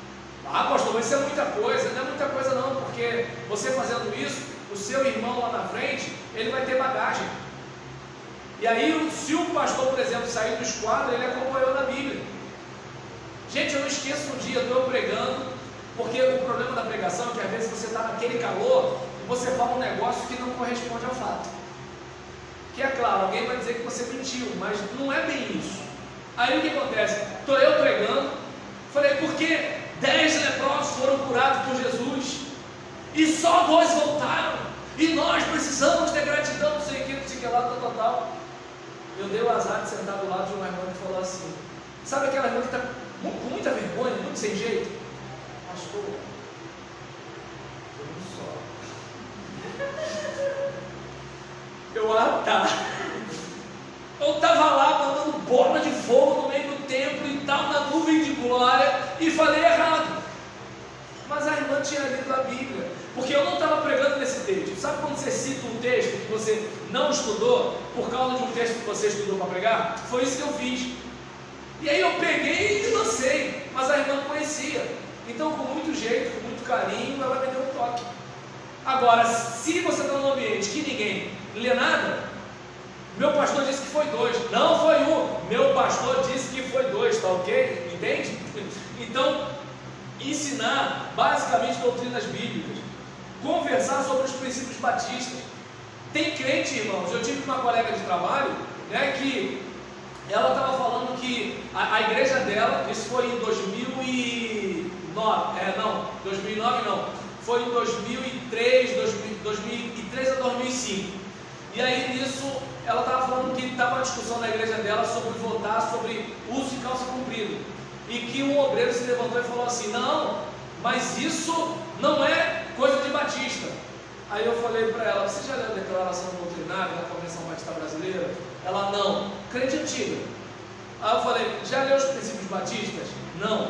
Ah, pastor, mas isso é muita coisa. Não é muita coisa não, porque você fazendo isso, o seu irmão lá na frente, ele vai ter bagagem. E aí, se o pastor, por exemplo, sair do esquadro, ele acompanhou na Bíblia. Gente, eu não esqueço um dia, estou pregando, porque o problema da pregação é que às vezes você está naquele calor e você fala um negócio que não corresponde ao fato. Que é claro, alguém vai dizer que você mentiu, mas não é bem isso. Aí o que acontece? Estou eu pregando, falei, por que dez leprosos foram curados por Jesus e só dois voltaram? E nós precisamos ter gratidão, não sei o que, não sei o que lá, tal, tal, tal. Eu dei o azar de sentar do lado de uma irmã que falou assim, sabe aquela irmã que está com muita vergonha, muito sem jeito? Pastor, eu não só. Eu, ah tá. Eu estava lá mandando bola de fogo no meio do templo e tal, na nuvem de glória, e falei errado. Mas a irmã tinha lido a Bíblia, porque eu não estava pregando nesse texto. Sabe quando você cita um texto que você não estudou, por causa de um texto que você estudou para pregar? Foi isso que eu fiz. E aí eu peguei e lancei, mas a irmã conhecia. Então, com muito jeito, com muito carinho, ela me deu um toque. Agora, se você está num ambiente que ninguém lê nada, meu pastor disse que foi dois, não foi um, meu pastor disse que foi dois, tá ok? Entende? Então, ensinar basicamente doutrinas bíblicas, conversar sobre os princípios batistas. Tem crente, irmãos, eu tive uma colega de trabalho, né, que ela estava falando que a, a igreja dela, isso foi em dois mil e nove, é, não, dois mil e nove não, foi em dois mil e três, dois mil e três a dois mil e cinco, e aí nisso ela estava falando que estava uma discussão na igreja dela sobre votar sobre uso de calça comprida, e que um obreiro se levantou e falou assim, não, mas isso não é coisa de batista. Aí eu falei para ela, você já leu a declaração doutrinária da Convenção Batista Brasileira? Ela, não. Crente antiga. Aí eu falei, já leu os princípios batistas? Não.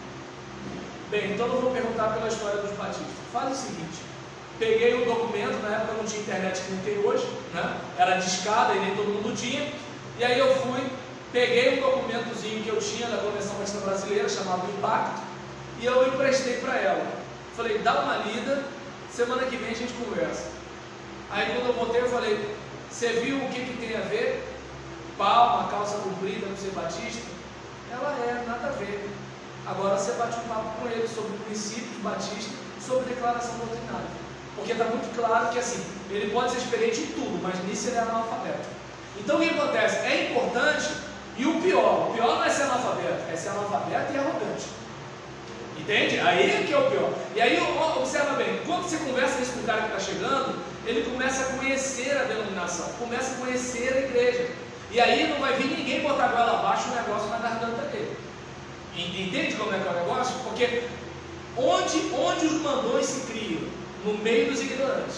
Bem, então eu vou perguntar pela história dos batistas. Faz o seguinte, peguei o documento, na época não tinha internet que não tem hoje, né? Era discada e nem todo mundo tinha, e aí eu fui, peguei um documentozinho que eu tinha da Convenção Batista Brasileira, chamado Impacto, e eu emprestei para ela. Falei, dá uma lida, semana que vem a gente conversa. Aí quando eu voltei eu falei, você viu o que, que tem a ver? Palma, calça comprida, não ser batista? Ela é, nada a ver. Agora você bate um papo com ele sobre princípios batistas, sobre declaração doutrinária. Porque está muito claro que assim, ele pode ser experiente em tudo, mas nisso ele é analfabeto. Então o que acontece? É importante, e o pior, o pior não é ser analfabeto, é ser analfabeto e arrogante. Entende? Aí é que é o pior. E aí, observa bem, quando você conversa isso com o cara que está chegando, ele começa a conhecer a denominação, começa a conhecer a igreja. E aí não vai vir ninguém botar a goela abaixo o negócio na garganta dele. Entende como é que é o negócio? Porque onde, onde os mandões se criam? No meio dos ignorantes.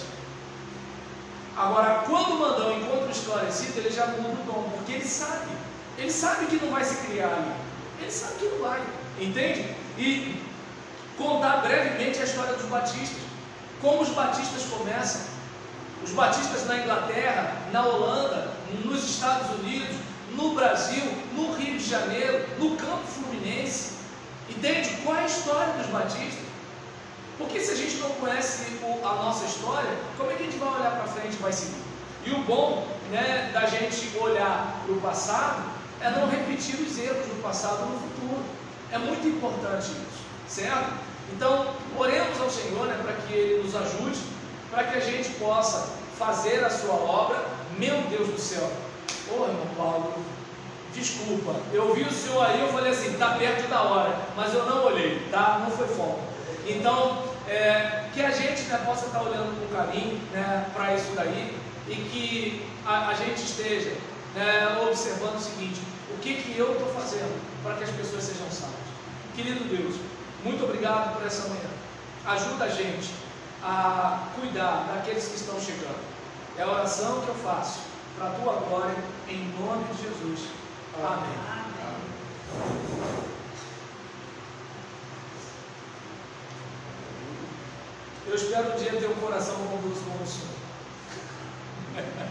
Agora, quando o mandão encontra o esclarecido, ele já muda o dom, porque ele sabe. Ele sabe que não vai se criar ali. Ele sabe que não vai. Entende? E contar brevemente a história dos batistas. Como os batistas começam. Os batistas na Inglaterra, na Holanda, nos Estados Unidos, no Brasil, no Rio de Janeiro, no Campo Fluminense. Entende? Qual é a história dos batistas? Porque se a gente não conhece a nossa história, como é que a gente vai olhar para frente e vai seguir? E o bom, né, da gente olhar para o passado é não repetir os erros do passado no futuro. É muito importante isso, certo? Então, oremos ao Senhor, né, para que Ele nos ajude, para que a gente possa fazer a sua obra. Meu Deus do céu! Ô, irmão Paulo, desculpa, eu vi o senhor aí, eu falei assim, está perto da hora, mas eu não olhei, tá? Não foi foco. Então, é, que a gente, né, possa estar olhando com carinho, né, para isso daí, e que a, a gente esteja, né, observando o seguinte, o que, que eu estou fazendo para que as pessoas sejam salvas. Querido Deus, muito obrigado por essa manhã. Ajuda a gente a cuidar daqueles que estão chegando. É a oração que eu faço para a tua glória, em nome de Jesus. Amém. Amém. Eu espero um dia ter um coração como o do Senhor.